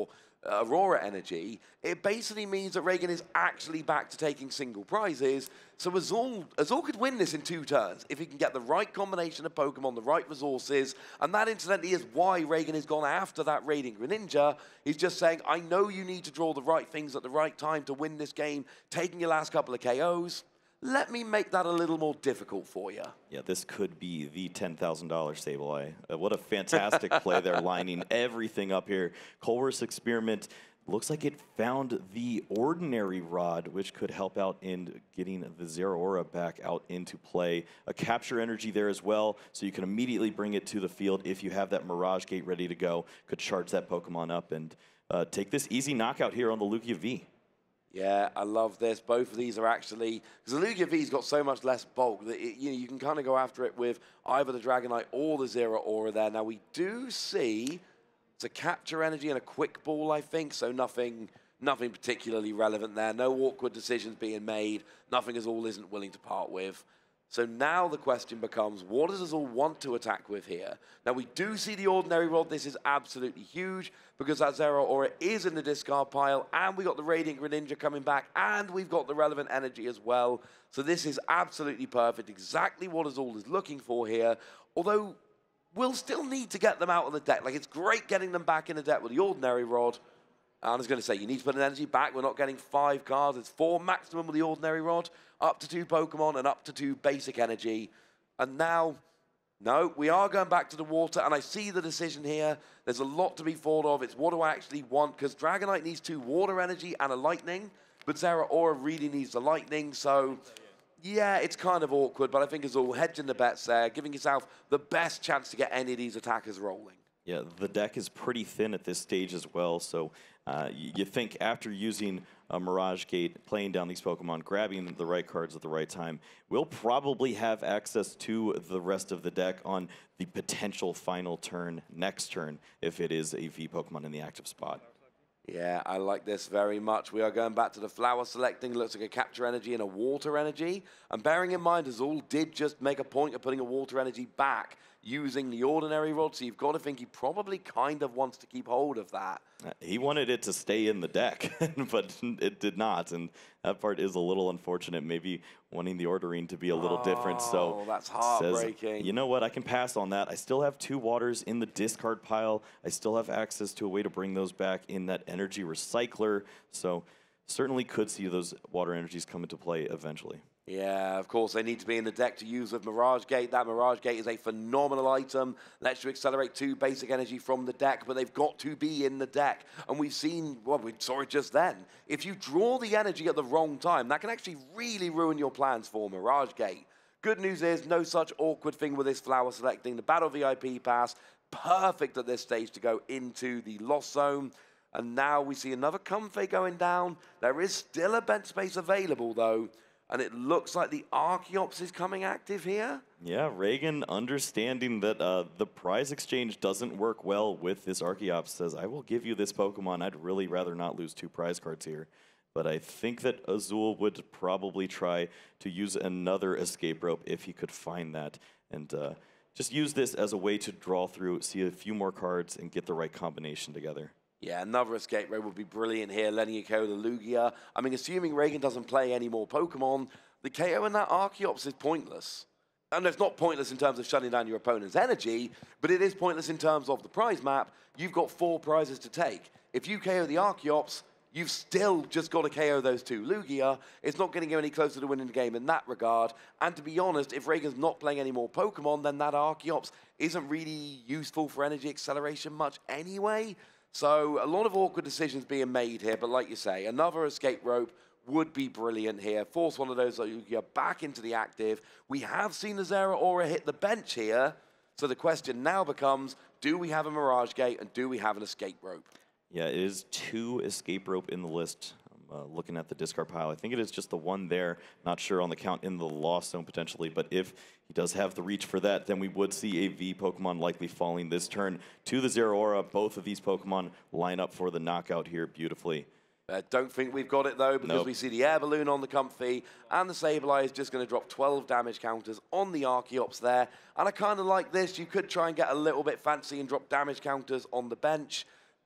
Aurora Energy, it basically means that Raygun is actually back to taking single prizes. So Azul, Azul could win this in two turns if he can get the right combination of Pokemon, the right resources, and that incidentally is why Raygun has gone after that Radiant Greninja. He's just saying, I know you need to draw the right things at the right time to win this game, taking your last couple of K Os. Let me make that a little more difficult for you. Yeah, this could be the ten thousand dollar Sableye. Uh, what a fantastic play there, lining everything up here. Colress's experiment looks like it found the Ordinary Rod, which could help out in getting the Zeraora back out into play. A capture energy there as well, so you can immediately bring it to the field if you have that Mirage Gate ready to go. Could charge that Pokemon up and uh, take this easy knockout here on the Lugia V. Yeah, I love this. Both of these are actually, because the Lugia V's got so much less bulk that it, you know, you can kind of go after it with either the Dragonite or the Zeraora there. Now we do see it's a capture energy and a quick ball, I think, so nothing nothing particularly relevant there. No awkward decisions being made. Nothing Azul isn't willing to part with. So now the question becomes, what does Azul want to attack with here? Now we do see the Ordinary Rod. This is absolutely huge because that Zeraora is in the discard pile, and we got the Radiant Greninja coming back, and we've got the relevant energy as well. So this is absolutely perfect, exactly what Azul is looking for here. Although we'll still need to get them out of the deck. Like, it's great getting them back in the deck with the Ordinary Rod. I was going to say, you need to put an energy back. We're not getting five cards. It's four maximum with the Ordinary Rod, up to two Pokemon, and up to two basic energy. And now, no, we are going back to the water, and I see the decision here. There's a lot to be thought of. It's what do I actually want? Because Dragonite needs two water energy and a lightning, but Zeraora really needs the lightning, so yeah, it's kind of awkward, but I think it's all hedging the bets there, giving yourself the best chance to get any of these attackers rolling. Yeah, the deck is pretty thin at this stage as well, so uh, you, you think after using a Mirage Gate, playing down these Pokemon, grabbing the right cards at the right time, we'll probably have access to the rest of the deck on the potential final turn, next turn, if it is a V Pokemon in the active spot. Yeah, I like this very much. We are going back to the flower selecting. Looks like a capture energy and a water energy. And bearing in mind, Azul did just make a point of putting a water energy back using the Ordinary Rod, so you've got to think he probably kind of wants to keep hold of that. Uh, he wanted it to stay in the deck, but it did not, and that part is a little unfortunate. Maybe wanting the ordering to be a little oh, different, so that's heartbreaking. Says, you know what, I can pass on that. I still have two waters in the discard pile. I still have access to a way to bring those back in that energy recycler, so certainly could see those water energies come into play eventually. Yeah, of course, they need to be in the deck to use with Mirage Gate. That Mirage Gate is a phenomenal item. Lets you accelerate two basic energy from the deck, but they've got to be in the deck. And we've seen, well, we saw it just then. If you draw the energy at the wrong time, that can actually really ruin your plans for Mirage Gate. Good news is, no such awkward thing with this flower selecting. The Battle V I P pass, perfect at this stage to go into the Lost Zone. And now we see another Comfey going down. There is still a bench space available, though. And it looks like the Archeops is coming active here. Yeah, Raygun, understanding that uh, the prize exchange doesn't work well with this Archeops, says, I will give you this Pokemon. I'd really rather not lose two prize cards here. But I think that Azul would probably try to use another escape rope if he could find that. And uh, just use this as a way to draw through, see a few more cards, and get the right combination together. Yeah, another escape rope would be brilliant here. Letting you K O the Lugia. I mean, assuming Raygun doesn't play any more Pokemon, the K O in that Archeops is pointless. And it's not pointless in terms of shutting down your opponent's energy, but it is pointless in terms of the prize map. You've got four prizes to take. If you K O the Archeops, you've still just got to K O those two Lugia. It's not going to go any closer to winning the game in that regard. And to be honest, if Raygun's not playing any more Pokemon, then that Archeops isn't really useful for energy acceleration much anyway. So a lot of awkward decisions being made here, but like you say, another escape rope would be brilliant here. Force one of those Lugia back into the active. We have seen the Zeraora hit the bench here, so the question now becomes, do we have a Mirage Gate and do we have an escape rope? Yeah, it is two escape rope in the list. I'm uh, looking at the discard pile. I think it is just the one there. Not sure on the count in the Lost Zone potentially, but if he does have the reach for that, then we would see a V Pokemon likely falling this turn to the Zeraora. Both of these Pokemon line up for the knockout here beautifully. I don't think we've got it, though, because nope. we see the Air Balloon on the Comfey, and the Sableye is just going to drop twelve damage counters on the Archeops there. And I kind of like this. You could try and get a little bit fancy and drop damage counters on the bench,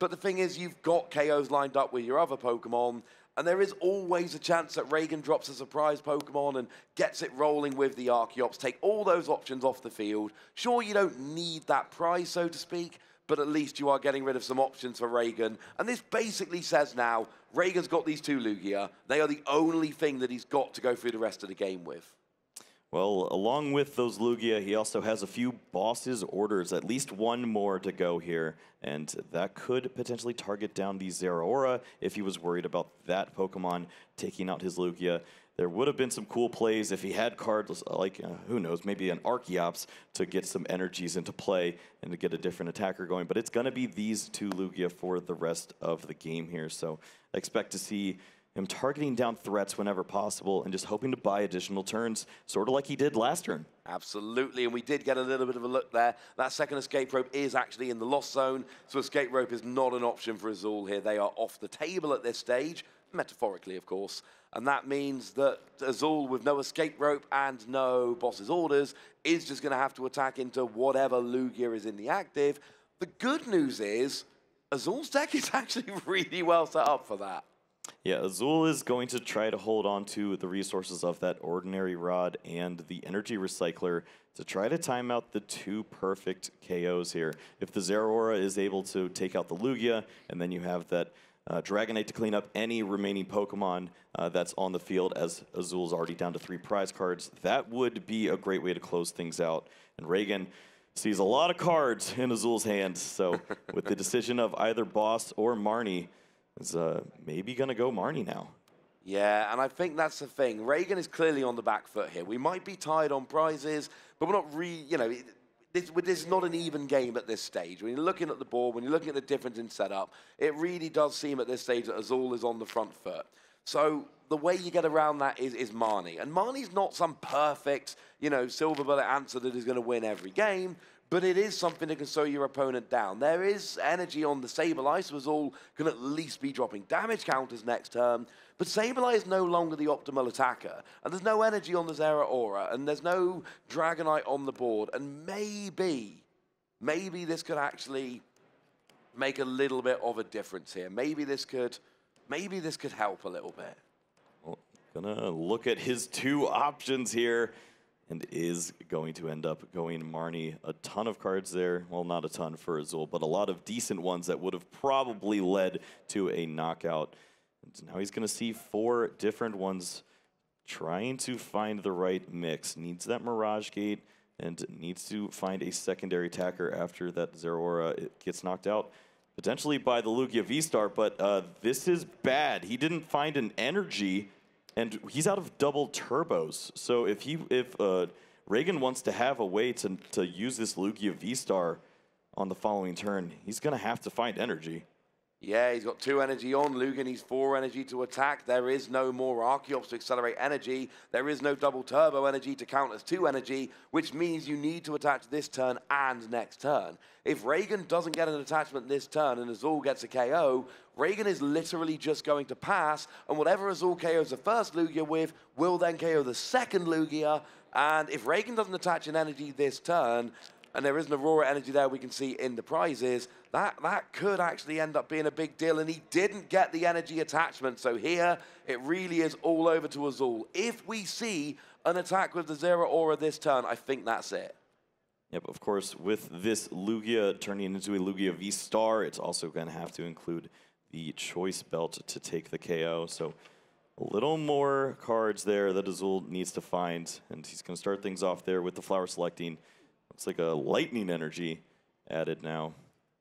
But the thing is, you've got K Os lined up with your other Pokemon, and there is always a chance that Raygan drops a surprise Pokemon and gets it rolling with the Archeops. Take all those options off the field. Sure, you don't need that prize, so to speak, but at least you are getting rid of some options for Raygan. And this basically says now, Raygan's got these two Lugia. They are the only thing that he's got to go through the rest of the game with. Well, along with those Lugia, he also has a few Boss's Orders, at least one more to go here, and that could potentially target down the Zeraora if he was worried about that Pokemon taking out his Lugia. There would have been some cool plays if he had cards like, uh, who knows, maybe an Archeops to get some energies into play and to get a different attacker going, but it's going to be these two Lugia for the rest of the game here, so I expect to see him targeting down threats whenever possible and just hoping to buy additional turns, sort of like he did last turn. Absolutely, and we did get a little bit of a look there. That second Escape Rope is actually in the Lost Zone, so Escape Rope is not an option for Azul here. They are off the table at this stage, metaphorically, of course, and that means that Azul, with no Escape Rope and no Boss's Orders, is just going to have to attack into whatever Lugia is in the active. The good news is, Azul's deck is actually really well set up for that. Yeah, Azul is going to try to hold on to the resources of that Ordinary Rod and the Energy Recycler to try to time out the two perfect K Os here. If the Zeraora is able to take out the Lugia, and then you have that uh, Dragonite to clean up any remaining Pokemon uh, that's on the field, as Azul's already down to three prize cards, that would be a great way to close things out. And Raygan sees a lot of cards in Azul's hands, so with the decision of either Boss or Marnie, is uh, maybe going to go Marnie now. Yeah, and I think that's the thing. Raygan is clearly on the back foot here. We might be tied on prizes, but we're not really, you know, this, this is not an even game at this stage. When you're looking at the board, when you're looking at the difference in setup, it really does seem at this stage that Azul is on the front foot. So the way you get around that is, is Marnie. And Marnie's not some perfect, you know, silver bullet answer that is going to win every game, but it is something that can slow your opponent down. There is energy on the Sableye, so Azul can at least be dropping damage counters next turn, but Sableye is no longer the optimal attacker, and there's no energy on the Zeraora, and there's no Dragonite on the board, and maybe, maybe this could actually make a little bit of a difference here. Maybe this could, maybe this could help a little bit. Well, gonna look at his two options here, and is going to end up going Marnie. A ton of cards there. Well, not a ton for Azul, but a lot of decent ones that would have probably led to a knockout. And now he's going to see four different ones trying to find the right mix. Needs that Mirage Gate and needs to find a secondary attacker after that Zeraora gets knocked out, potentially by the Lugia V-Star, but uh, this is bad. He didn't find an energy, and he's out of double turbos. So if he, if uh, Raygan wants to have a way to, to use this Lugia V-Star on the following turn, he's going to have to find energy. Yeah, he's got two energy on. Lugia needs four energy to attack. There is no more Archeops to accelerate energy. There is no double turbo energy to count as two energy, which means you need to attach this turn and next turn. If Raygan doesn't get an attachment this turn and Azul gets a K O, Raygan is literally just going to pass, and whatever Azul K Os the first Lugia with will then K O the second Lugia, and if Raygan doesn't attach an energy this turn, and there is an Aurora energy there we can see in the prizes, that, that could actually end up being a big deal, and he didn't get the energy attachment, so here it really is all over to Azul. If we see an attack with the Zeraora this turn, I think that's it. Yep, of course, with this Lugia turning into a Lugia V-Star, it's also going to have to include the Choice Belt to take the K O, so a little more cards there that Azul needs to find, and he's going to start things off there with the Flower Selecting. Looks like a Lightning Energy added now.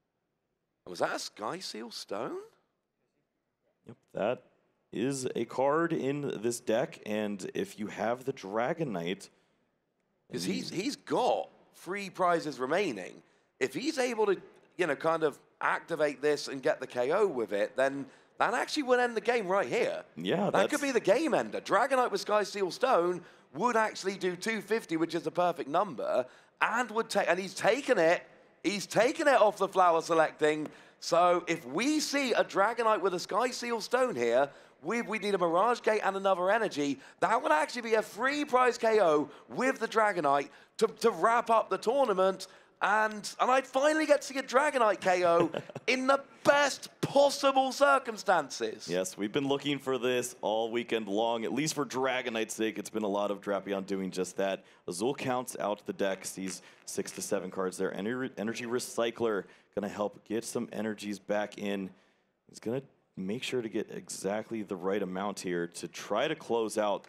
Was that a Sky Seal Stone? Yep, that is a card in this deck, and if you have the Dragonite... Because he's, he's got three prizes remaining. If he's able to, you know, kind of activate this and get the K O with it, then that actually would end the game right here. Yeah, That that's... could be the game ender. Dragonite with Sky Seal Stone would actually do two fifty, which is the perfect number, and would take, and he's taken it, he's taken it off the Flower Selecting. So if we see a Dragonite with a Sky Seal Stone here, we, we need a Mirage Gate and another energy, that would actually be a free prize K O with the Dragonite to, to wrap up the tournament. And, and I'd finally get to get Dragonite K O in the best possible circumstances. Yes, we've been looking for this all weekend long, at least for Dragonite's sake. It's been a lot of Drapion doing just that. Azul counts out the deck, sees six to seven cards there. Ener Energy Recycler going to help get some energies back in. He's going to make sure to get exactly the right amount here to try to close out.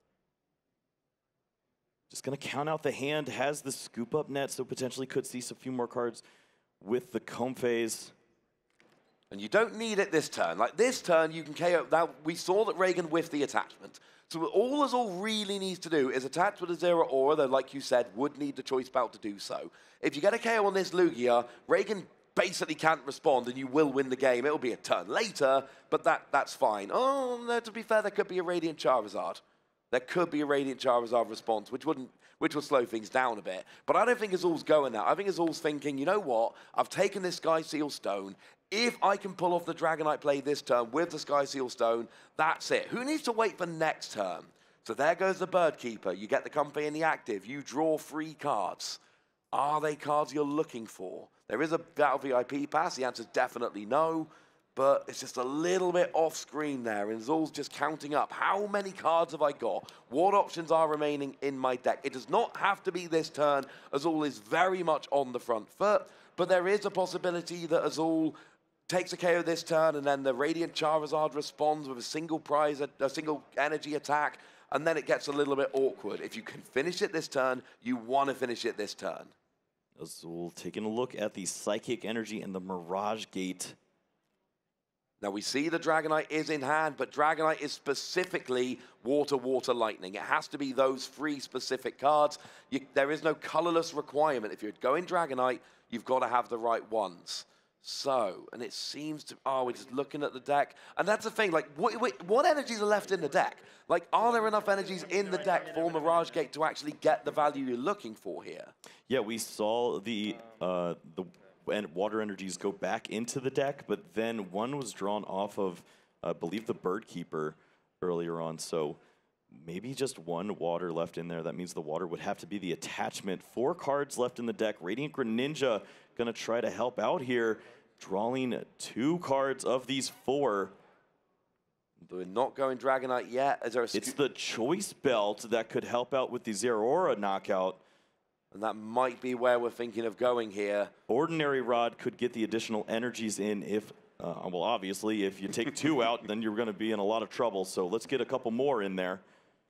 Just going to count out the hand, has the scoop up net, so potentially could see a few more cards with the Comfeys. And you don't need it this turn. Like this turn, you can K O. Now, we saw that Reagan whiffed the attachment. So all Azul really needs to do is attach with a Zero Aura, though, like you said, would need the choice belt to do so. If you get a K O on this Lugia, Reagan basically can't respond, and you will win the game. It'll be a turn later, but that that's fine. Oh, no, to be fair, there could be a Radiant Charizard. There could be a Radiant Charizard response, which wouldn't, which would slow things down a bit. But I don't think Azul's going there. I think Azul's thinking, you know what? I've taken this Sky Seal Stone. If I can pull off the Dragonite play this turn with the Sky Seal Stone, that's it. Who needs to wait for next turn? So there goes the Bird Keeper. You get the Comfey in the active. You draw three cards. Are they cards you're looking for? There is a Battle V I P pass. The answer is definitely no. But it's just a little bit off screen there, and Azul's just counting up. How many cards have I got? What options are remaining in my deck? It does not have to be this turn. Azul is very much on the front foot, but there is a possibility that Azul takes a K O this turn, and then the Radiant Charizard responds with a single prize, a single energy attack, and then it gets a little bit awkward. If you can finish it this turn, you want to finish it this turn. Azul taking a look at the Psychic Energy and the Mirage Gate. Now, we see the Dragonite is in hand, but Dragonite is specifically Water, Water, Lightning. It has to be those three specific cards. You, there is no colorless requirement. If you're going Dragonite, you've got to have the right ones. So, and it seems to, oh, we're just looking at the deck. And that's the thing, like, what, what, what energies are left in the deck? Like, are there enough energies in the deck for Mirage Gate to actually get the value you're looking for here? Yeah, we saw the, uh, the and water energies go back into the deck, but then one was drawn off of, I believe, the Bird Keeper earlier on. So maybe just one water left in there. That means the water would have to be the attachment. Four cards left in the deck. Radiant Greninja going to try to help out here, drawing two cards of these four. We're not going Dragonite yet. Is there a it's the Choice Belt that could help out with the Zeraora knockout. And that might be where we're thinking of going here. Ordinary Rod could get the additional energies in if, uh, well, obviously, if you take two out, then you're going to be in a lot of trouble. So let's get a couple more in there.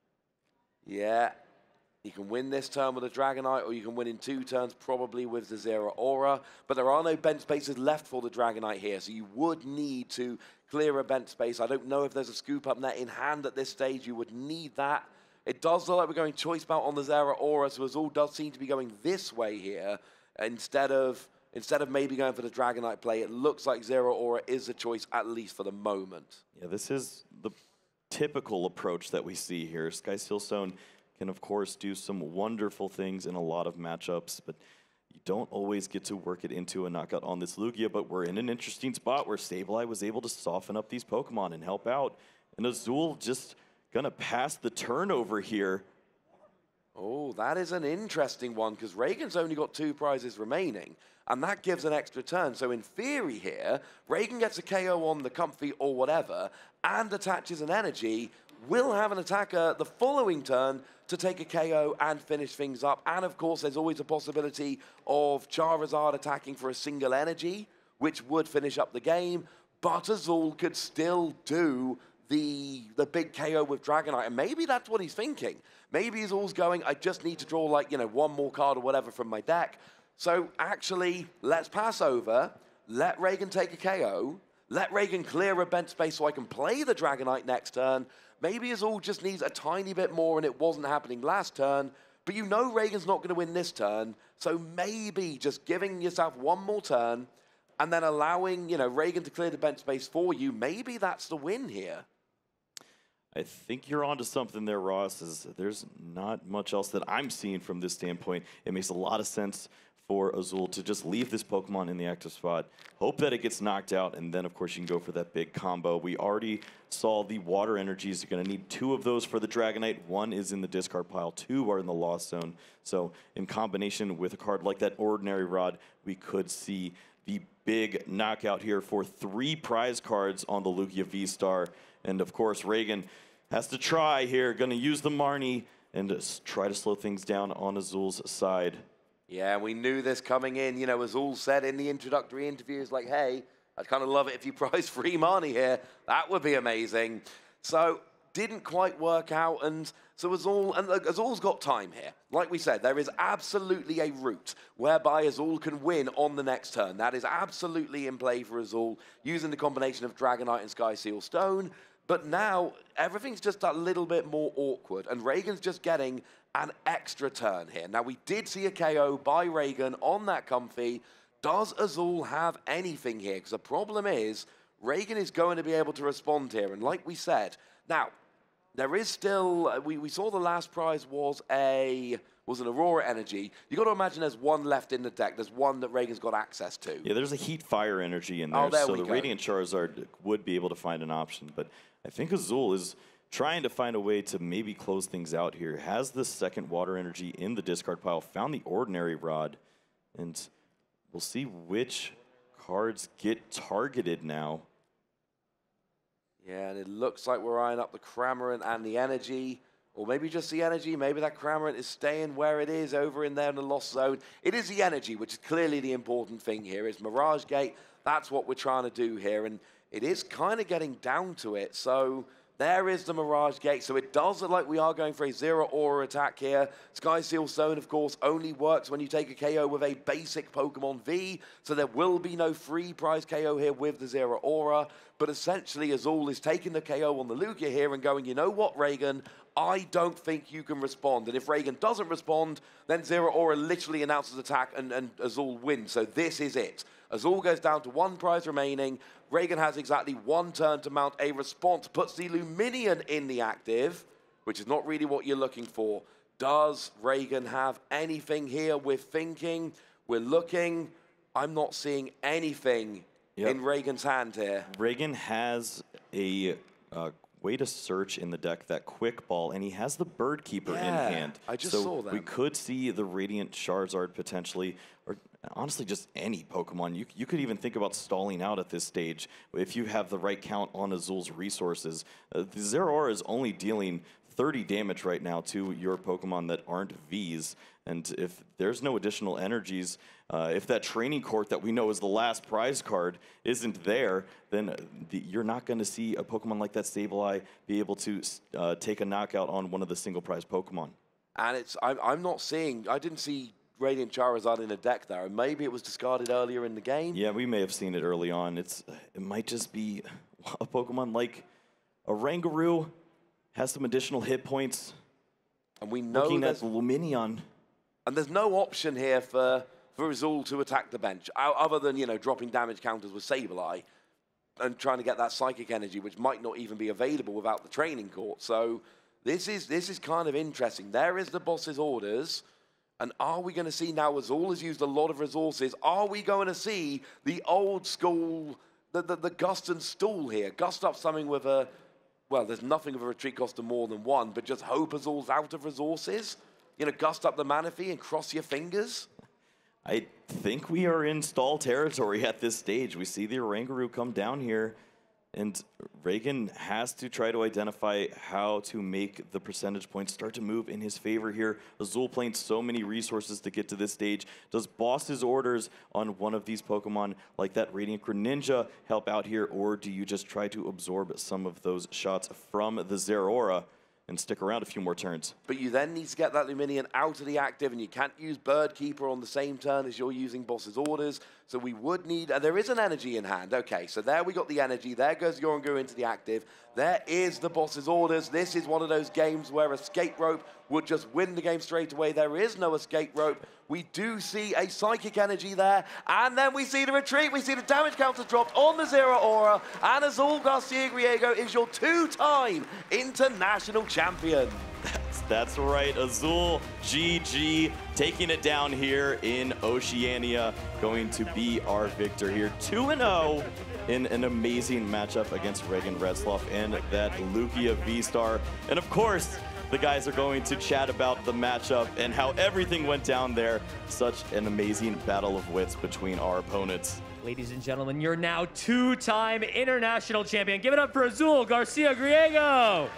Yeah. You can win this turn with a Dragonite, or you can win in two turns, probably with the Zeraora. But there are no bench spaces left for the Dragonite here, so you would need to clear a bench space. I don't know if there's a scoop up net in hand at this stage. You would need that. It does look like we're going Choice Belt on the Zeraora, so Azul does seem to be going this way here instead of instead of maybe going for the Dragonite play. It looks like Zeraora is the choice, at least for the moment. Yeah, this is the typical approach that we see here. Sky Seal Stone can, of course, do some wonderful things in a lot of matchups, but you don't always get to work it into a knockout on this Lugia, but we're in an interesting spot where Sableye was able to soften up these Pokemon and help out, and Azul just gonna pass the turnover here. Oh, that is an interesting one, because Reagan's only got two prizes remaining, and that gives an extra turn. So in theory here, Reagan gets a K O on the Comfey or whatever, and attaches an energy, will have an attacker the following turn to take a K O and finish things up. And of course, there's always a possibility of Charizard attacking for a single energy, which would finish up the game, but Azul could still do the the big K O with Dragonite, and maybe that's what he's thinking. Maybe he's always going, I just need to draw, like, you know, one more card or whatever from my deck. So actually, let's pass over, let Reagan take a K O, let Reagan clear a bench space so I can play the Dragonite next turn. Maybe Azul just needs a tiny bit more, and it wasn't happening last turn, but you know Reagan's not going to win this turn, so maybe just giving yourself one more turn and then allowing, you know, Reagan to clear the bench space for you, maybe that's the win here. I think you're onto something there, Ross. Is there's not much else that I'm seeing from this standpoint. It makes a lot of sense for Azul to just leave this Pokemon in the active spot, hope that it gets knocked out, and then, of course, you can go for that big combo. We already saw the Water Energies. You're going to need two of those for the Dragonite. One is in the discard pile. Two are in the Lost Zone. So in combination with a card like that Ordinary Rod, we could see the big knockout here for three prize cards on the Lugia V-Star. And, of course, Reagan has to try here, going to use the Marnie and try to slow things down on Azul's side. Yeah, we knew this coming in. You know, Azul said in the introductory interviews, like, hey, I'd kind of love it if you prize free Marnie here. That would be amazing. So, didn't quite work out. And so Azul, and look, Azul's got time here. Like we said, there is absolutely a route whereby Azul can win on the next turn. That is absolutely in play for Azul, using the combination of Dragonite and Sky Seal Stone. But now, everything's just a little bit more awkward, and Reagan's just getting an extra turn here. Now, we did see a K O by Reagan on that Comfey. Does Azul have anything here? Because the problem is, Reagan is going to be able to respond here, and like we said, now, there is still, we, we saw the last prize was a, was an Aurora Energy. You got to imagine there's one left in the deck. There's one that Reagan's got access to. Yeah, there's a Heat Fire Energy in there, oh, there so we the go. Radiant Charizard would be able to find an option, but I think Azul is trying to find a way to maybe close things out here. Has the second Water Energy in the discard pile, found the Ordinary Rod, and we'll see which cards get targeted now. Yeah, and it looks like we're eyeing up the Cramorant and the Energy, or maybe just the Energy. Maybe that Cramorant is staying where it is over in there in the Lost Zone. It is the Energy, which is clearly the important thing here. It's Mirage Gate. That's what we're trying to do here, and it is kind of getting down to it. So there is the Mirage Gate. So it does look like we are going for a Zero Aura attack here. Sky Seal Stone, of course, only works when you take a K O with a basic Pokemon V. So there will be no free prize K O here with the Zero Aura. But essentially, Azul is taking the K O on the Lugia here and going, you know what, Reagan? I don't think you can respond. And if Reagan doesn't respond, then Zero Aura literally announces attack and, and Azul wins. So this is it. Azul goes down to one prize remaining. Reagan has exactly one turn to mount a response, puts the Luminion in the active, which is not really what you're looking for. Does Reagan have anything here? We're thinking, we're looking. I'm not seeing anything yep. in Reagan's hand here. Reagan has a uh, way to search in the deck, that Quick Ball, and he has the Bird Keeper yeah, in hand. I just so saw that. We could see the Radiant Charizard potentially, or honestly just any Pokemon. You, you could even think about stalling out at this stage if you have the right count on Azul's resources. Uh, the Zero Aura is only dealing thirty damage right now to your Pokemon that aren't Vs. And if there's no additional energies, uh, if that Training Court that we know is the last prize card isn't there, then the, you're not going to see a Pokemon like that Sableye be able to uh, take a knockout on one of the single prize Pokemon. And it's I'm, I'm not seeing, I didn't see Radiant Charizard in a deck there. And maybe it was discarded earlier in the game. Yeah, we may have seen it early on. It's It might just be a Pokemon like a Rangaroo, has some additional hit points. And we know looking at the Luminion. And there's no option here for, for Azul to attack the bench, other than, you know, dropping damage counters with Sableye and trying to get that Psychic Energy, which might not even be available without the Training Court. So this is, this is kind of interesting. There is the boss's orders. And are we going to see now, Azul has used a lot of resources, are we going to see the old school, the, the, the Gust and Stool here? Gust up something with a, well, there's nothing of a retreat cost of more than one, but just hope Azul's out of resources? You know, gust up the Manaphy and cross your fingers? I think we are in stall territory at this stage. We see the Oranguru come down here, and Reagan has to try to identify how to make the percentage points start to move in his favor here. Azul playing so many resources to get to this stage. Does Boss's orders on one of these Pokemon, like that Radiant Greninja, help out here, or do you just try to absorb some of those shots from the Zeraora and stick around a few more turns? But you then need to get that Luminion out of the active, and you can't use Bird Keeper on the same turn as you're using Boss's orders. So we would need, and there is an energy in hand. Okay, so there we got the energy. There goes Yorungu into the active. There is the Boss's orders. This is one of those games where Escape Rope would just win the game straight away. There is no Escape Rope. We do see a Psychic Energy there, and then we see the retreat. We see the damage counters dropped on the Zero Aura, and Azul Garcia Griego is your two-time international champion. That's That's right, Azul G G taking it down here in Oceania, going to be our victor here. two and oh in an amazing matchup against Regan Retzloff and that Lugia V-Star. And of course, the guys are going to chat about the matchup and how everything went down there. Such an amazing battle of wits between our opponents. Ladies and gentlemen, you're now two-time international champion. Give it up for Azul Garcia Griego.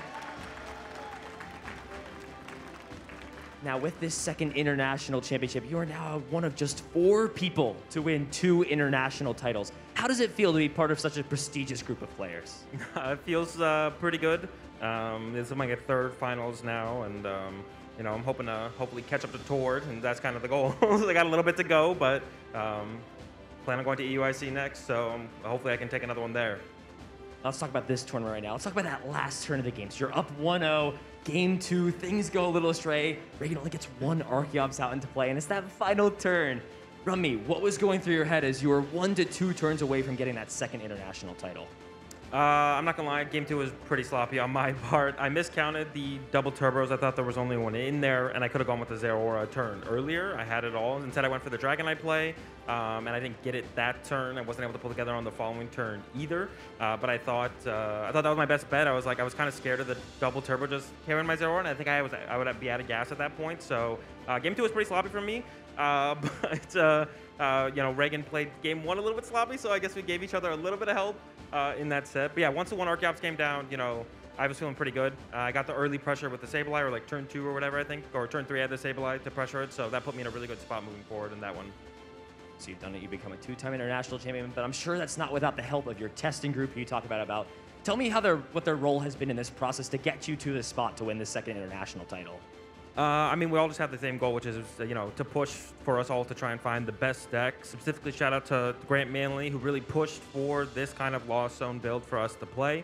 Now, with this second international championship, you are now one of just four people to win two international titles. How does it feel to be part of such a prestigious group of players? It feels uh, pretty good. Um, this is my third finals now, and um, you know, I'm hoping to hopefully catch up to Tord, and that's kind of the goal. I got a little bit to go, but um, plan on going to E U I C next, so um, hopefully I can take another one there. Let's talk about this tournament right now. Let's talk about that last turn of the games. You're up one oh, game two, things go a little astray. Regan only gets one Archeops out into play, and it's that final turn. Rummy, what was going through your head as you were one to two turns away from getting that second international title? Uh, I'm not gonna lie, game two was pretty sloppy on my part. I miscounted the double turbos. I thought there was only one in there, and I could have gone with the Zeraora turn earlier. I had it all. Instead, I went for the Dragonite play, um, and I didn't get it that turn. I wasn't able to pull together on the following turn either. Uh, but I thought uh, I thought that was my best bet. I was like, I was kind of scared of the double turbo just carrying my Zeraora, and I think I was I would be out of gas at that point. So uh, game two was pretty sloppy for me. Uh, but uh, uh, you know, Regan played game one a little bit sloppy, so I guess we gave each other a little bit of help uh, in that set. But yeah, once the one Archeops came down, you know, I was feeling pretty good. Uh, I got the early pressure with the Sableye, or like turn two or whatever, I think, or turn three I had the Sableye to pressure it, so that put me in a really good spot moving forward in that one. So you've done it, you've become a two-time international champion, but I'm sure that's not without the help of your testing group who you talked about. about. Tell me how their, what their role has been in this process to get you to this spot to win this second international title. Uh, I mean, we all just have the same goal, which is, you know, to push for us all to try and find the best deck. Specifically, shout out to Grant Manley, who really pushed for this kind of Lost Zone build for us to play.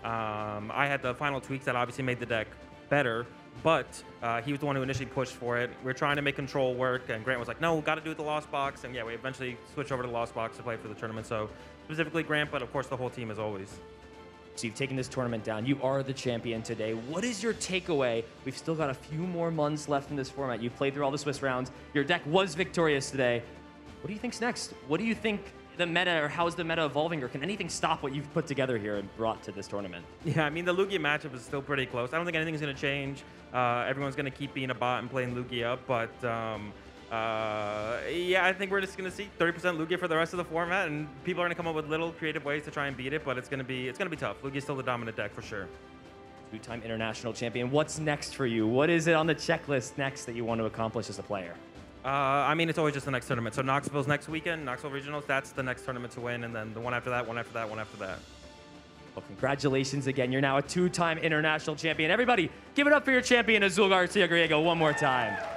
Um, I had the final tweaks that obviously made the deck better, but uh, he was the one who initially pushed for it. We were trying to make control work, and Grant was like, no, we got to do it the Lost Box. And yeah, we eventually switched over to the Lost Box to play for the tournament. So specifically Grant, but of course the whole team as always. So you've taken this tournament down. You are the champion today. What is your takeaway? We've still got a few more months left in this format. You played through all the Swiss rounds. Your deck was victorious today. What do you think's next? What do you think the meta, or how is the meta evolving, or can anything stop what you've put together here and brought to this tournament? Yeah, I mean, the Lugia matchup is still pretty close. I don't think anything's going to change. Uh, everyone's going to keep being a bot and playing Lugia, but um, uh, yeah, I think we're just going to see thirty percent Lugia for the rest of the format, and people are going to come up with little creative ways to try and beat it, but it's going to be it's going to be tough. Lugia's still the dominant deck for sure. Two-time international champion. What's next for you? What is it on the checklist next that you want to accomplish as a player? Uh, I mean, it's always just the next tournament. So Knoxville's next weekend, Knoxville Regionals, that's the next tournament to win, and then the one after that, one after that, one after that. Well, congratulations again. You're now a two-time international champion. Everybody, give it up for your champion, Azul Garcia Griego, one more time.